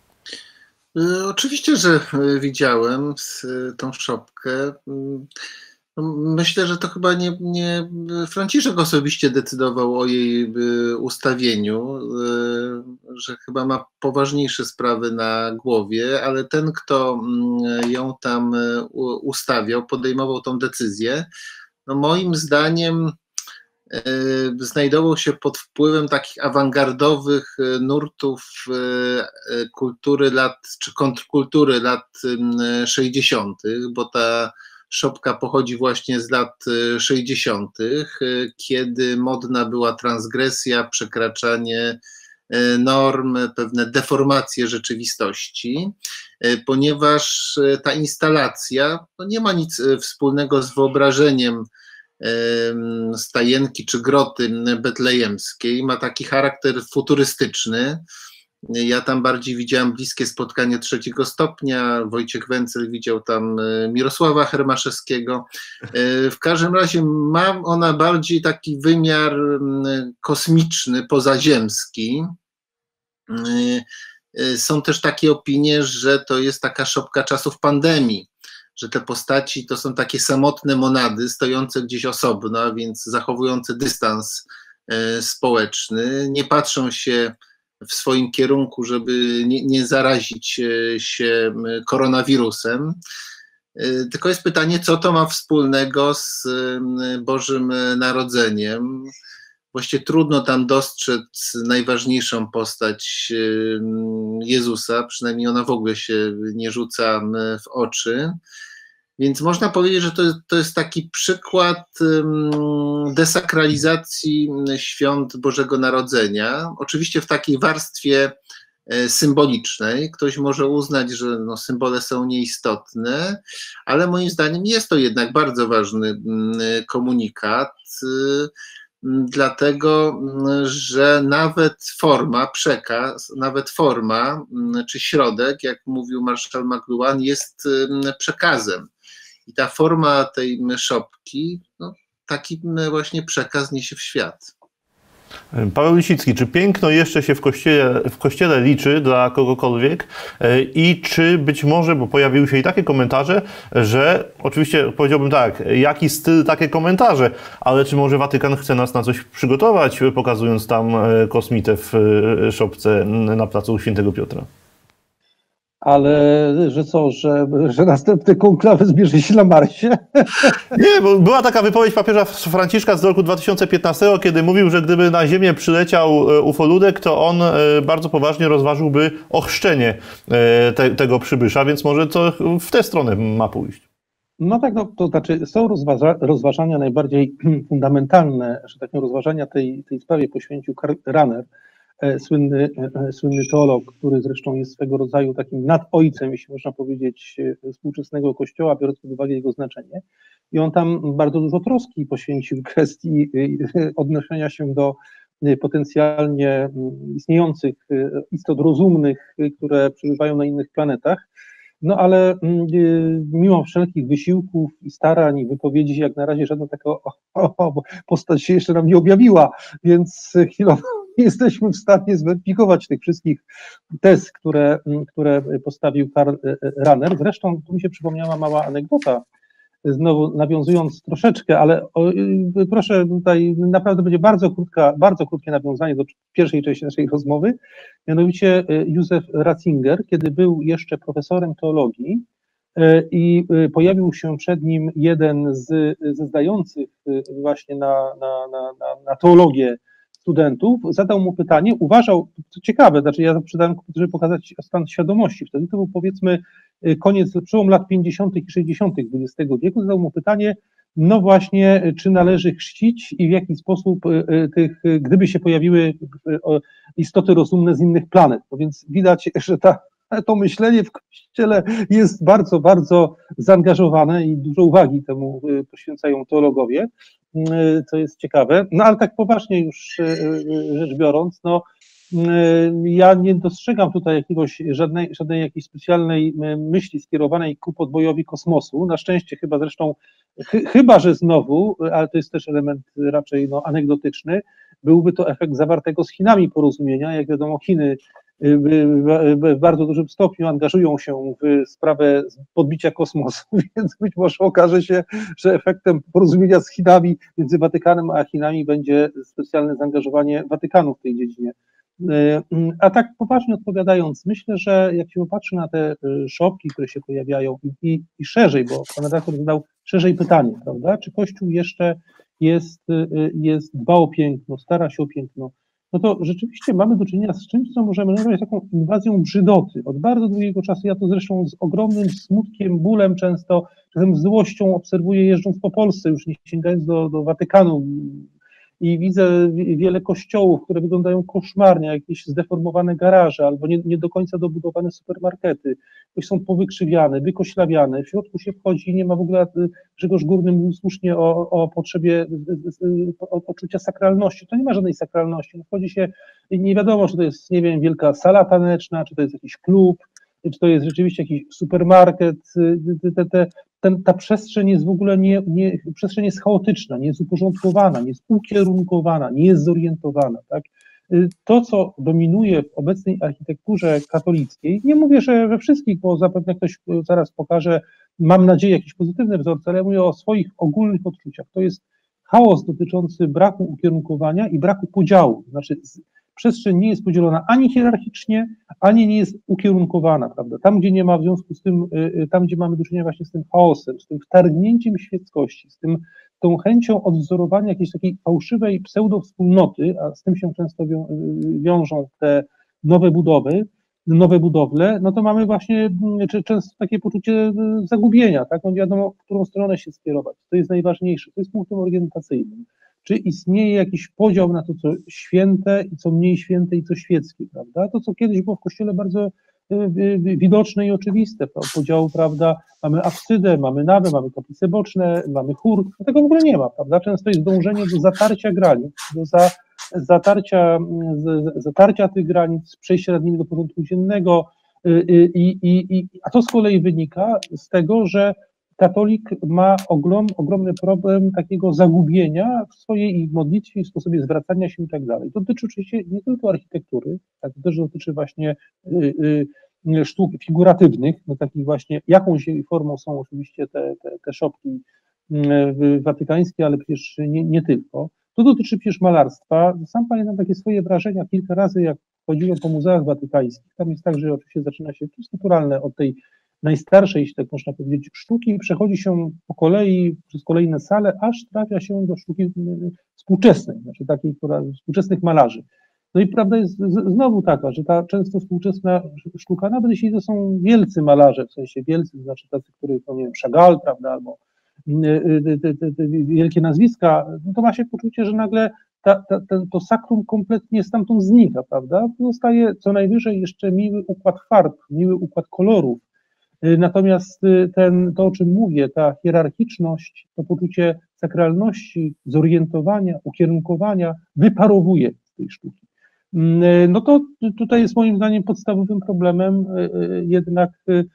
Oczywiście, że widziałem tą szopkę. Myślę, że to chyba nie, nie Franciszek osobiście decydował o jej ustawieniu, że chyba ma poważniejsze sprawy na głowie, ale ten, kto ją tam ustawiał, podejmował tą decyzję, no moim zdaniem znajdował się pod wpływem takich awangardowych nurtów kultury lat, czy kontrkultury lat sześćdziesiątych, bo ta szopka pochodzi właśnie z lat sześćdziesiątych, kiedy modna była transgresja, przekraczanie norm, pewne deformacje rzeczywistości, ponieważ ta instalacja no nie ma nic wspólnego z wyobrażeniem stajenki czy groty betlejemskiej, ma taki charakter futurystyczny. Ja tam bardziej widziałem Bliskie spotkanie trzeciego stopnia, Wojciech Wencel widział tam Mirosława Hermaszewskiego. W każdym razie ma ona bardziej taki wymiar kosmiczny, pozaziemski. Są też takie opinie, że to jest taka szopka czasów pandemii, że te postaci to są takie samotne monady stojące gdzieś osobno, a więc zachowujące dystans społeczny, nie patrzą się w swoim kierunku, żeby nie, nie zarazić się koronawirusem. Tylko jest pytanie, co to ma wspólnego z Bożym Narodzeniem. Właściwie trudno tam dostrzec najważniejszą postać Jezusa, przynajmniej ona w ogóle się nie rzuca w oczy. Więc można powiedzieć, że to, to jest taki przykład desakralizacji świąt Bożego Narodzenia. Oczywiście w takiej warstwie symbolicznej. Ktoś może uznać, że no, symbole są nieistotne, ale moim zdaniem jest to jednak bardzo ważny komunikat, dlatego, że nawet forma, przekaz, nawet forma czy środek, jak mówił marszałek McLuhan, jest przekazem. I ta forma tej szopki, no, taki właśnie przekaz niesie w świat. Paweł Lisicki, czy piękno jeszcze się w kościele, w kościele liczy dla kogokolwiek i czy być może, bo pojawiły się i takie komentarze, że oczywiście powiedziałbym tak, jaki styl, takie komentarze, ale czy może Watykan chce nas na coś przygotować, pokazując tam kosmitę w szopce na placu Świętego Piotra? Ale że co, że, że następny konklawy zbierze się na Marsie? Nie, bo była taka wypowiedź papieża Franciszka z roku dwa tysiące piętnastego, kiedy mówił, że gdyby na Ziemię przyleciał ufoludek, to on bardzo poważnie rozważyłby ochrzczenie te, tego przybysza, więc może to w tę stronę ma pójść. No tak, no, to znaczy są rozważa, rozważania najbardziej fundamentalne, że takie rozważania tej, tej sprawie poświęcił Karl Rahner, Słynny, słynny teolog, który zresztą jest swego rodzaju takim nadojcem, jeśli można powiedzieć, współczesnego Kościoła, biorąc pod uwagę jego znaczenie. I on tam bardzo dużo troski poświęcił kwestii odnoszenia się do potencjalnie istniejących istot rozumnych, które przebywają na innych planetach. No ale mimo wszelkich wysiłków i starań i wypowiedzi, jak na razie żadna taka o, o, o, postać się jeszcze nam nie objawiła, więc chwilowo nie jesteśmy w stanie zweryfikować tych wszystkich tez, które, które postawił Karl Rahner. Zresztą tu mi się przypomniała mała anegdota, znowu nawiązując troszeczkę, ale o, proszę, tutaj naprawdę będzie bardzo krótka, bardzo krótkie nawiązanie do pierwszej części naszej rozmowy, mianowicie Józef Ratzinger, kiedy był jeszcze profesorem teologii i pojawił się przed nim jeden z, ze zdających właśnie na, na, na, na teologię studentów, zadał mu pytanie, uważał, co ciekawe, znaczy ja to przydałem, żeby pokazać stan świadomości, wtedy to był powiedzmy koniec, przełom lat pięćdziesiątych i sześćdziesiątych dwudziestego wieku, zadał mu pytanie, no właśnie, czy należy chrzcić i w jaki sposób tych, gdyby się pojawiły istoty rozumne z innych planet, no więc widać, że ta, to myślenie w Kościele jest bardzo, bardzo zaangażowane i dużo uwagi temu poświęcają teologowie, co jest ciekawe, no ale tak poważnie już rzecz biorąc, no ja nie dostrzegam tutaj jakiegoś, żadnej, żadnej jakiejś specjalnej myśli skierowanej ku podbojowi kosmosu, na szczęście chyba zresztą, chy, chyba że znowu, ale to jest też element raczej no, anegdotyczny, byłby to efekt zawartego z Chinami porozumienia, jak wiadomo Chiny w bardzo dużym stopniu angażują się w sprawę podbicia kosmosu, więc być może okaże się, że efektem porozumienia z Chinami, między Watykanem a Chinami będzie specjalne zaangażowanie Watykanu w tej dziedzinie. A tak poważnie odpowiadając, myślę, że jak się popatrzy na te szopki, które się pojawiają i, i, i szerzej, bo pan redaktor zadał szerzej pytanie, prawda, czy Kościół jeszcze jest, jest dba o piękno, stara się o piękno, no to rzeczywiście mamy do czynienia z czymś, co możemy nazwać taką inwazją brzydoty. Od bardzo długiego czasu, ja to zresztą z ogromnym smutkiem, bólem często, czasem złością obserwuję jeżdżąc po Polsce, już nie sięgając do, do Watykanu, i widzę wiele kościołów, które wyglądają koszmarnie, jakieś zdeformowane garaże albo nie, nie do końca dobudowane supermarkety, które są powykrzywiane, wykoślawiane, w środku się wchodzi, nie ma w ogóle, Grzegorz Górny mówił słusznie o, o potrzebie o, poczucia sakralności, to nie ma żadnej sakralności, wchodzi się, nie wiadomo, czy to jest, nie wiem, wielka sala taneczna, czy to jest jakiś klub, czy to jest rzeczywiście jakiś supermarket, te, te, ten, ta przestrzeń jest w ogóle nie, nie, przestrzeń jest chaotyczna, nie jest uporządkowana, nie jest ukierunkowana, nie jest zorientowana, tak? To, co dominuje w obecnej architekturze katolickiej, nie mówię, że we wszystkich, bo zapewne ktoś zaraz pokaże, mam nadzieję, jakiś pozytywny wzorce, ale ja mówię o swoich ogólnych odczuciach, to jest chaos dotyczący braku ukierunkowania i braku podziału, znaczy przestrzeń nie jest podzielona ani hierarchicznie, ani nie jest ukierunkowana, prawda? Tam, gdzie nie ma w związku z tym, tam, gdzie mamy do czynienia właśnie z tym chaosem, z tym wtargnięciem świeckości, z tym, tą chęcią odwzorowania jakiejś takiej fałszywej pseudowspólnoty, a z tym się często wią, wiążą te nowe budowy, nowe budowle, no to mamy właśnie często takie poczucie zagubienia, tak? No nie wiadomo, w którą stronę się skierować. To jest najważniejsze, to jest punktem orientacyjnym. Czy istnieje jakiś podział na to, co święte i co mniej święte i co świeckie, prawda? To, co kiedyś było w Kościele bardzo widoczne i oczywiste, podział, prawda, mamy absydę, mamy nawę, mamy kaplice boczne, mamy chór, tego w ogóle nie ma, prawda? Często jest dążenie do zatarcia granic, do za, zatarcia, z, zatarcia tych granic, przejścia nad nimi do porządku dziennego, i, i, i, a to z kolei wynika z tego, że katolik ma ogrom, ogromny problem takiego zagubienia w swojej modlitwie, w sposobie zwracania się i tak dalej. To dotyczy oczywiście nie tylko architektury, tak, to też dotyczy właśnie y, y, sztuk figuratywnych, no takich właśnie, jakąś jej formą są oczywiście te, te, te szopki y, watykańskie, ale przecież nie, nie tylko. To dotyczy przecież malarstwa. Sam pamiętam takie swoje wrażenia kilka razy, jak chodziłem po muzeach watykańskich. Tam jest tak, że oczywiście zaczyna się, to jest naturalne, od tej najstarszej, jeśli tak można powiedzieć, sztuki, przechodzi się po kolei przez kolejne sale, aż trafia się do sztuki współczesnej, znaczy takiej, która współczesnych malarzy. No i prawda jest znowu taka, że ta często współczesna sztuka, nawet jeśli to są wielcy malarze, w sensie wielcy, to znaczy tacy, których, no nie wiem, Chagall, prawda, albo te, te, te wielkie nazwiska, no to ma się poczucie, że nagle ta, ta, ten, to sakrum kompletnie stamtąd znika, prawda? Zostaje co najwyżej jeszcze miły układ farb, miły układ kolorów. Natomiast ten, to, o czym mówię, ta hierarchiczność, to poczucie sakralności, zorientowania, ukierunkowania wyparowuje z tej sztuki. No to tutaj jest moim zdaniem podstawowym problemem jednak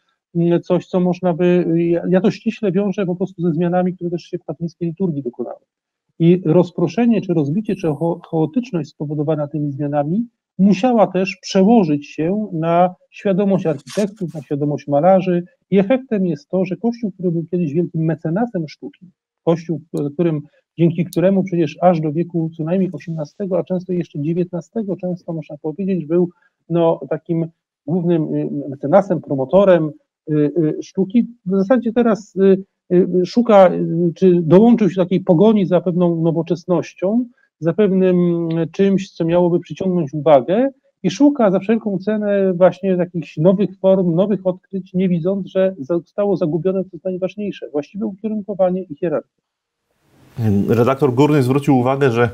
coś, co można by, ja to ściśle wiążę po prostu ze zmianami, które też się w katolickiej liturgii dokonały. I rozproszenie, czy rozbicie, czy chaotyczność spowodowana tymi zmianami musiała też przełożyć się na świadomość architektów, na świadomość malarzy i efektem jest to, że Kościół, który był kiedyś wielkim mecenasem sztuki, Kościół, którym, dzięki któremu przecież aż do wieku co najmniej osiemnastego, a często jeszcze dziewiętnastego, często można powiedzieć, był no, takim głównym mecenasem, promotorem sztuki, w zasadzie teraz szuka, czy dołączył się do takiej pogoni za pewną nowoczesnością, za pewnym czymś, co miałoby przyciągnąć uwagę i szuka za wszelką cenę właśnie jakichś nowych form, nowych odkryć, nie widząc, że zostało zagubione to jest najważniejsze, właściwe ukierunkowanie i hierarchia. Redaktor Górny zwrócił uwagę, że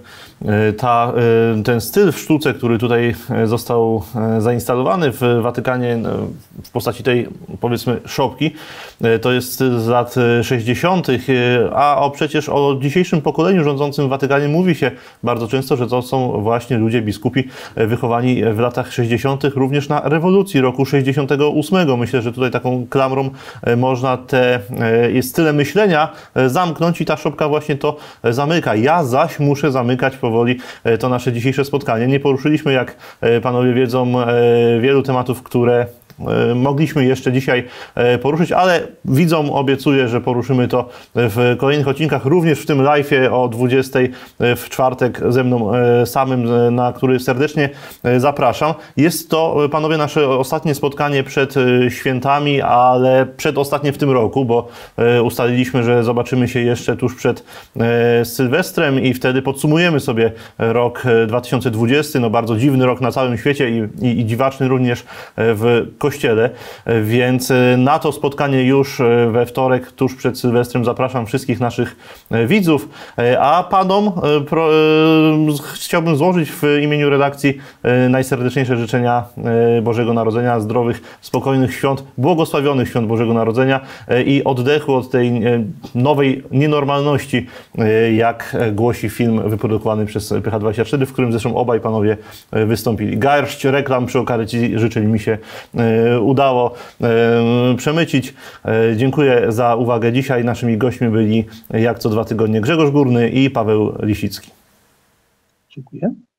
ta, ten styl w sztuce, który tutaj został zainstalowany w Watykanie w postaci tej, powiedzmy, szopki, to jest styl z lat sześćdziesiątych, a o przecież o dzisiejszym pokoleniu rządzącym w Watykanie mówi się bardzo często, że to są właśnie ludzie biskupi wychowani w latach sześćdziesiątych, również na rewolucji roku sześćdziesiątego ósmego. Myślę, że tutaj taką klamrą można te style myślenia zamknąć i ta szopka właśnie to zamyka. Ja zaś muszę zamykać powoli to nasze dzisiejsze spotkanie. Nie poruszyliśmy, jak panowie wiedzą, wielu tematów, które mogliśmy jeszcze dzisiaj poruszyć, ale widzom obiecuję, że poruszymy to w kolejnych odcinkach, również w tym live'ie o dwudziestej w czwartek ze mną samym, na który serdecznie zapraszam. Jest to, panowie, nasze ostatnie spotkanie przed świętami, ale przedostatnie w tym roku, bo ustaliliśmy, że zobaczymy się jeszcze tuż przed Sylwestrem i wtedy podsumujemy sobie rok dwa tysiące dwudziesty, no bardzo dziwny rok na całym świecie i, i, i dziwaczny również w Kościele, więc na to spotkanie już we wtorek, tuż przed Sylwestrem, zapraszam wszystkich naszych widzów, a panom pro, chciałbym złożyć w imieniu redakcji najserdeczniejsze życzenia Bożego Narodzenia, zdrowych, spokojnych świąt, błogosławionych świąt Bożego Narodzenia i oddechu od tej nowej nienormalności, jak głosi film wyprodukowany przez P H dwadzieścia cztery, w którym zresztą obaj panowie wystąpili. Garść reklam przy okazji życzeń mi się udało przemycić. Dziękuję za uwagę dzisiaj. Naszymi gośćmi byli jak co dwa tygodnie Grzegorz Górny i Paweł Lisicki. Dziękuję.